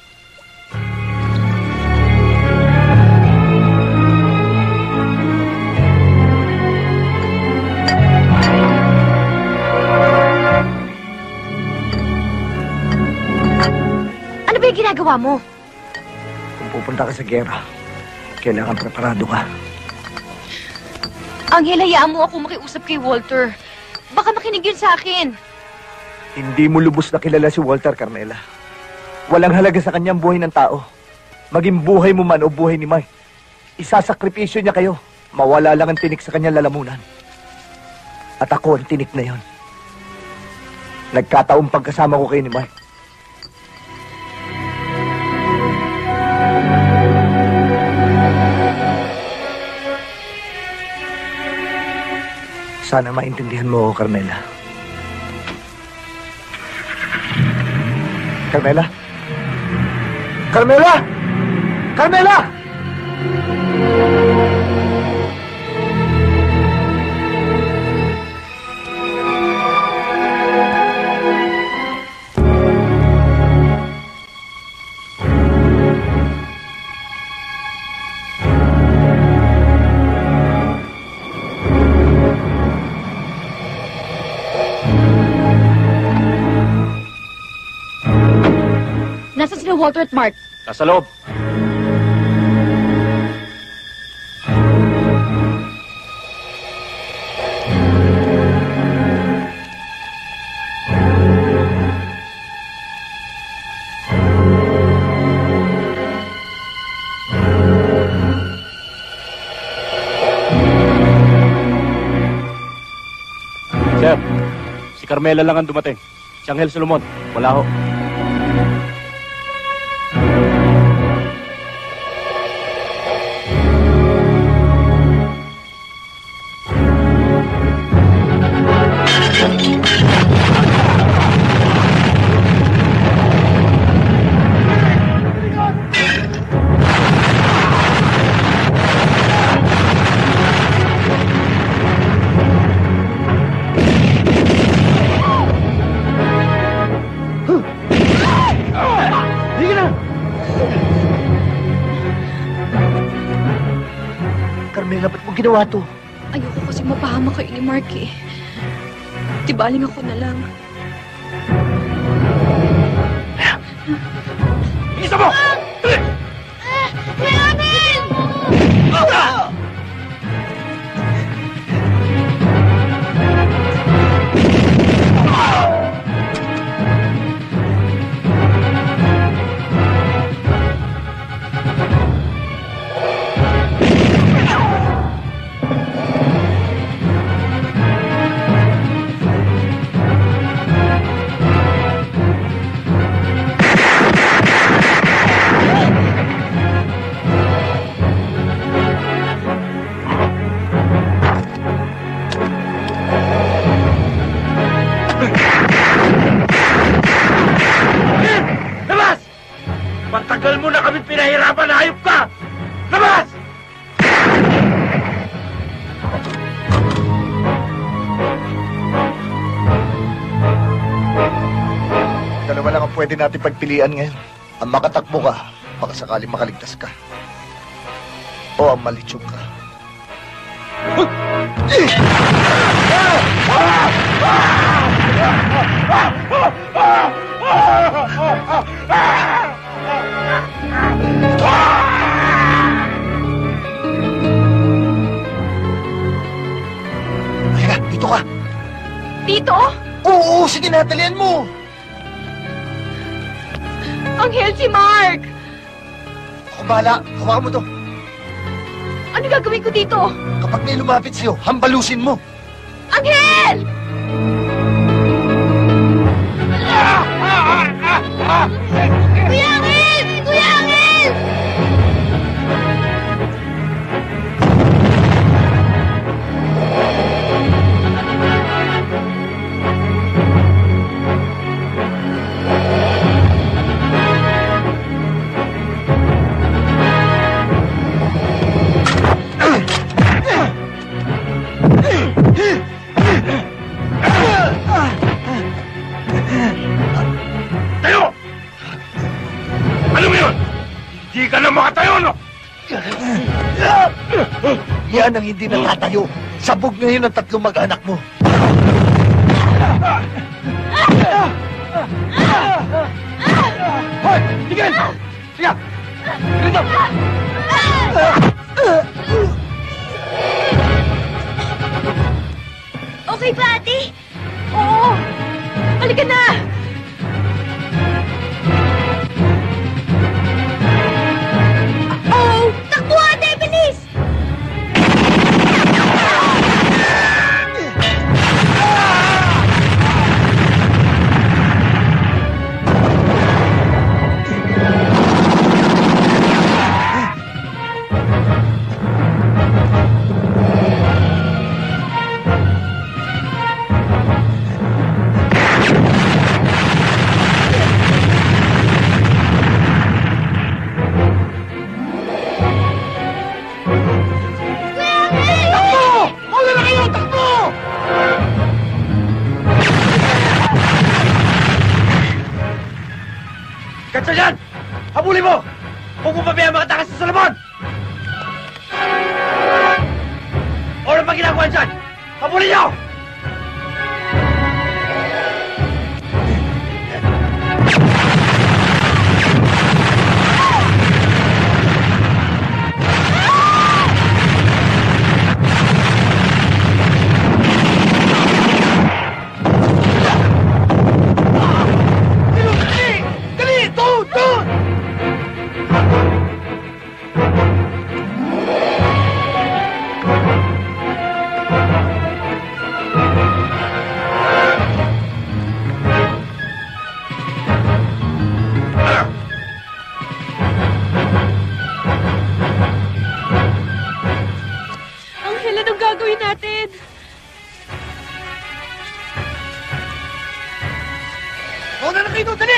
Ano ba yung ginagawa mo? Kung pupunta ka sa gera, kailangan preparado ka. Angel, hayaan mo ako makiusap kay Walter. Baka makinig yun sa akin. Hindi mo lubos na kilala si Walter, Carmela. Walang halaga sa kanyang buhay ng tao. Maging buhay mo man o buhay ni Mike. Isasakripisyo niya kayo. Mawala lang ang tinik sa kanyang lalamunan. At ako ang tinik na yon. Nagkataong pagkasama ko kayo ni Mike. Sana maintindihan mo ako, Carmela. Carmela? Carmela! Carmela! Nasaan sila Walter at Mark? Nasa loob. Sir, si Carmela lang ang dumating. Si Angel Solomon, wala ho. Carmela, ba't mo ginawa to? Ayoko kasi mapahama kayo ni Mark eh. Tibaling ako na lang. Isa mo! Matagal mo na kami pinahirapan, hayop ka! Labas! Dalawa lang ang pwede natin pagpilian ngayon. Ang makatakbo ka, baka sakaling makaligtas ka. O ang malitsog ka. Halika, dito ka. Dito? Oo, sige na, talian mo. Anghel, si Mark! Ako bahala, hawakan mo to. Ano gagawin ko dito? Kapag may lumapit sa'yo, hambalusin mo. Anghel! Kuya Angel! Kuya Angel! Tayo! Ano mo yun? Hindi ka na makatayo, no? Yan ang hindi natatayo. Sabog ngayon ang tatlong mag-anak mo. Hoy! Tigil! Sige! Dito! Okay ba, ate? Oo! Halika na! Oh! Takbo, ate! Bilis! Katsa dyan! Habulin mo! Huwag mo pabayaan makatakas sa Solomon! Ano pa ginagawa dyan? Habulin niyo! Rhino, dali!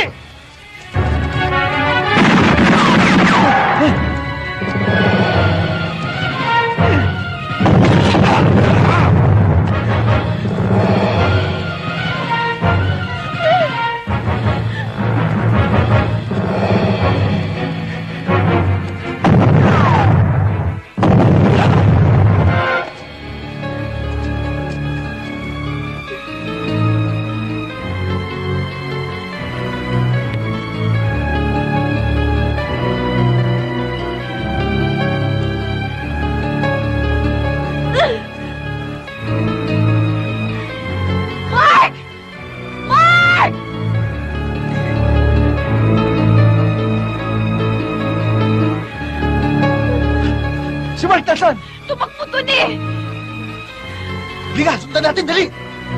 Nasaan? Tumakbo dun eh! Liga, sundan natin, dali!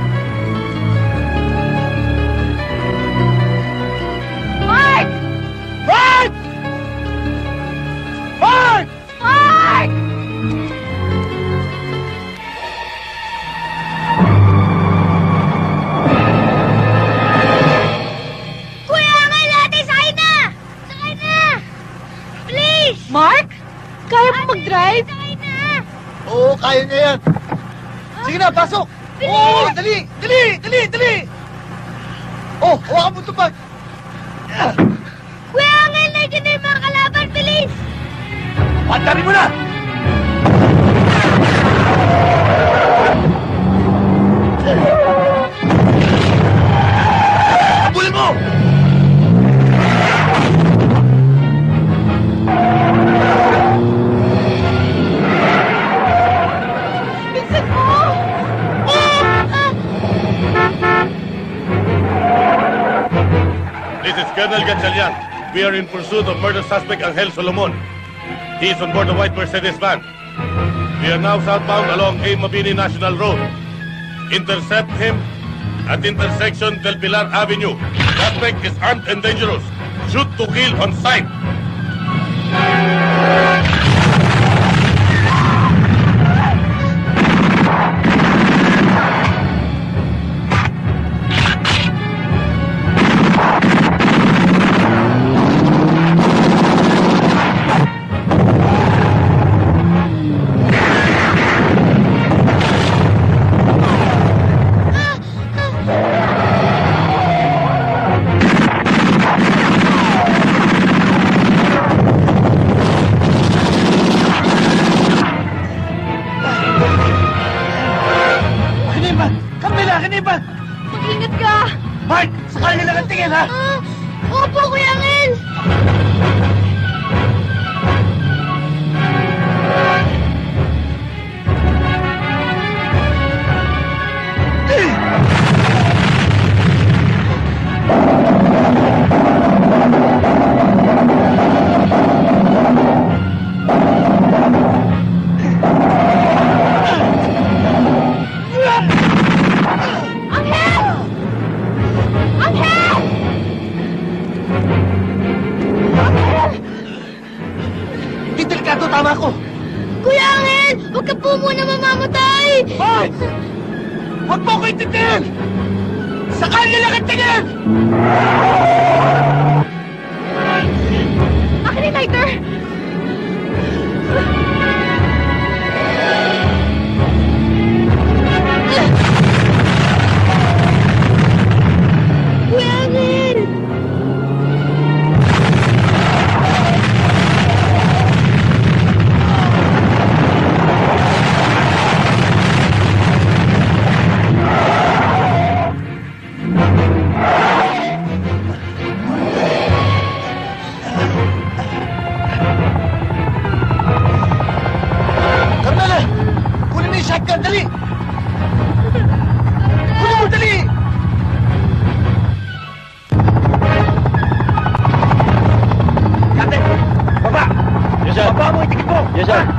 Mark! Mark! Mark! Mark! Kuya, Angel, ate, sakay na! Sakay na! Please! Mark? Kaya mo mag-drive? Oo, kaya niya yan. Sige na, pasok! Oo, dali! Dali! Dali! Dali! Oh, hawakan mo ito, Mark! Kuya, Angel, nandiyan na yung mga kalaban, bilis! Pantarin mo na! Abulin mo! Pinsan mo! This is Colonel Gatchalian. We are in pursuit of murder suspect Angel Solomon. He is on board the white Mercedes van. We are now southbound along A. Mabini National Road. Intercept him at intersection Del Pilar Avenue. Suspect is armed and dangerous. Shoot to kill on sight. Kaniban! Mag-ingat ka! Mark, sa kanila lang ang tingin, ha? Opo, Kuya Angel! Tama ko! Kuya Angel! Huwag ka po muna mamamatay! Hoy! Huwag mo ko itindihin! Sa kanya lang ang tingin! Akin yung lighter! Kuya Angel! Shotgun, dali! Kunin mo, dali! Kate! Baba! Yes, sir. Baba mo, itigit mo! Yes, sir.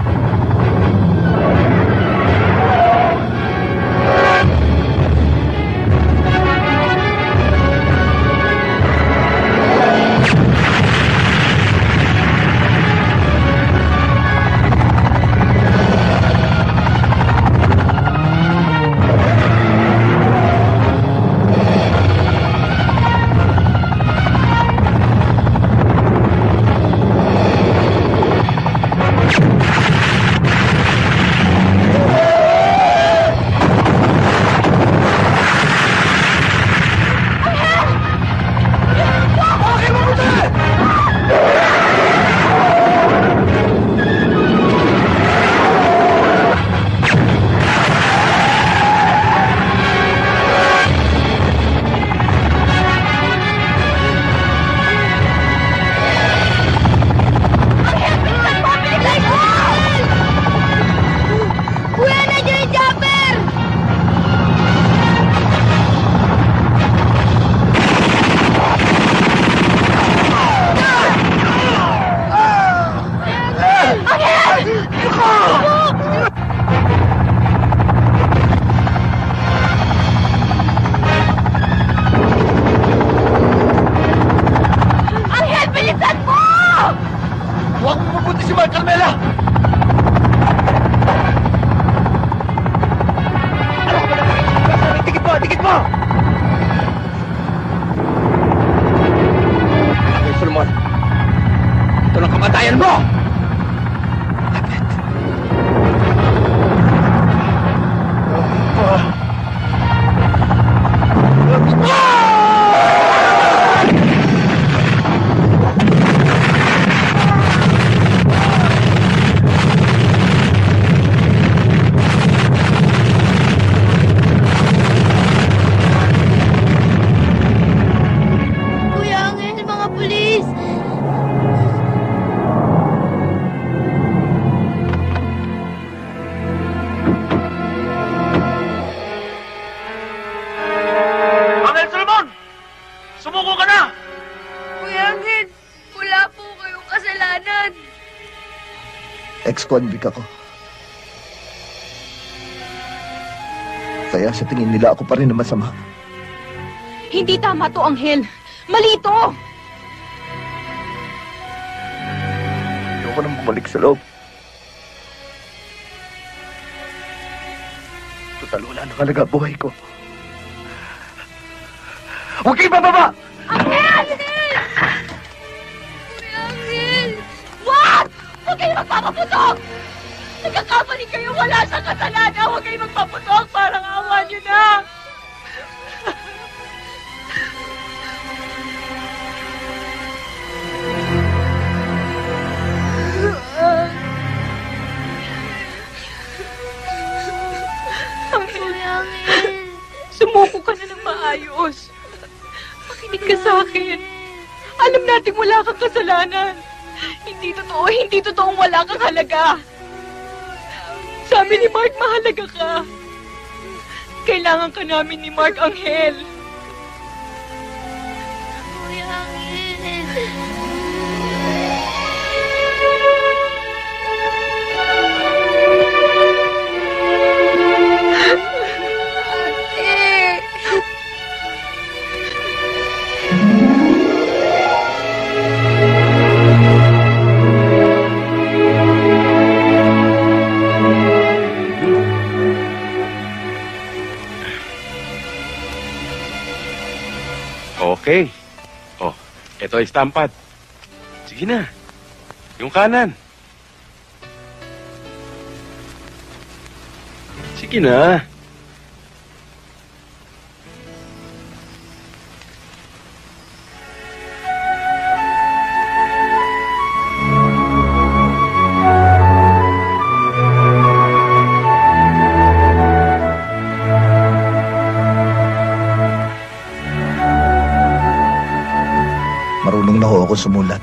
naman, Carmela! Ano ka ba naman? Tikit mo! Tikit mo! Okay, Solomon. Ito lang kamatayan mo! Kuya Angel, mga pulis! Angel Solomon! Sumuko ka na! Kuya Angel, wala po kayong kasalanan. Ex-convict ako. Kaya sa tingin nila ako pa rin na masama. Hindi tama to, Anghel. Mali to! Ayoko nang bumalik sa loob. Total, wala nang halaga buhay ko. Huwag kayo bababa! Angel! Kuya Angel! Wag! Huwag kayo magpapaputok! Nagkakamali kayo, wala sa kasalanan! Huwag kayo magpaputok! Parang awa niyo na! Sumuko ka na ng maayos. Makinig ka sa akin. Alam nating wala kang kasalanan. Hindi totoong wala kang halaga. Sabi ni Mark, mahalaga ka. Kailangan ka namin ni Mark, Anghel. Kuya Angel! Okay. Oh, ito ay stampad. Sige na. Yung kanan. Sige na. Marunong na ho ako sumulat.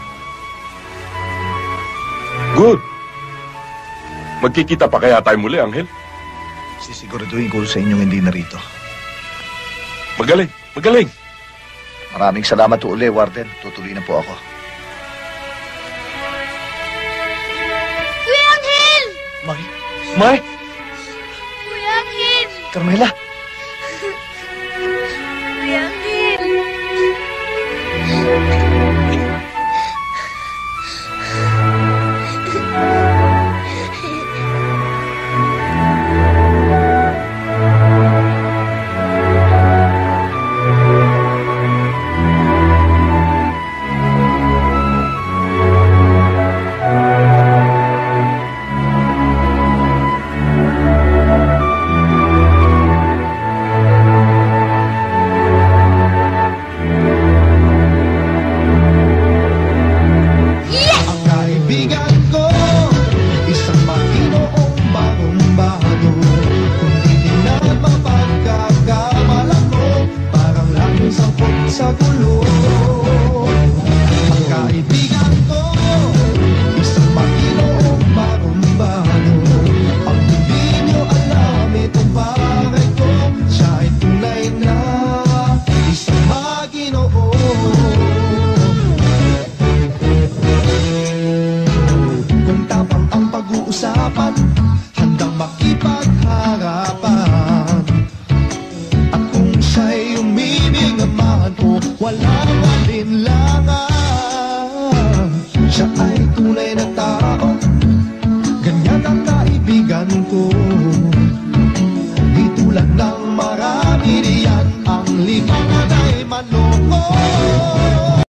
Good. Magkikita pa kaya tayo muli, Anghel? Sisiguraduhin ko sa inyong hindi narito. Magaling, magaling. Maraming salamat po uli, Warden. Tutuloy na po ako. Kuya Angel! Mai? Kuya Angel! Carmela?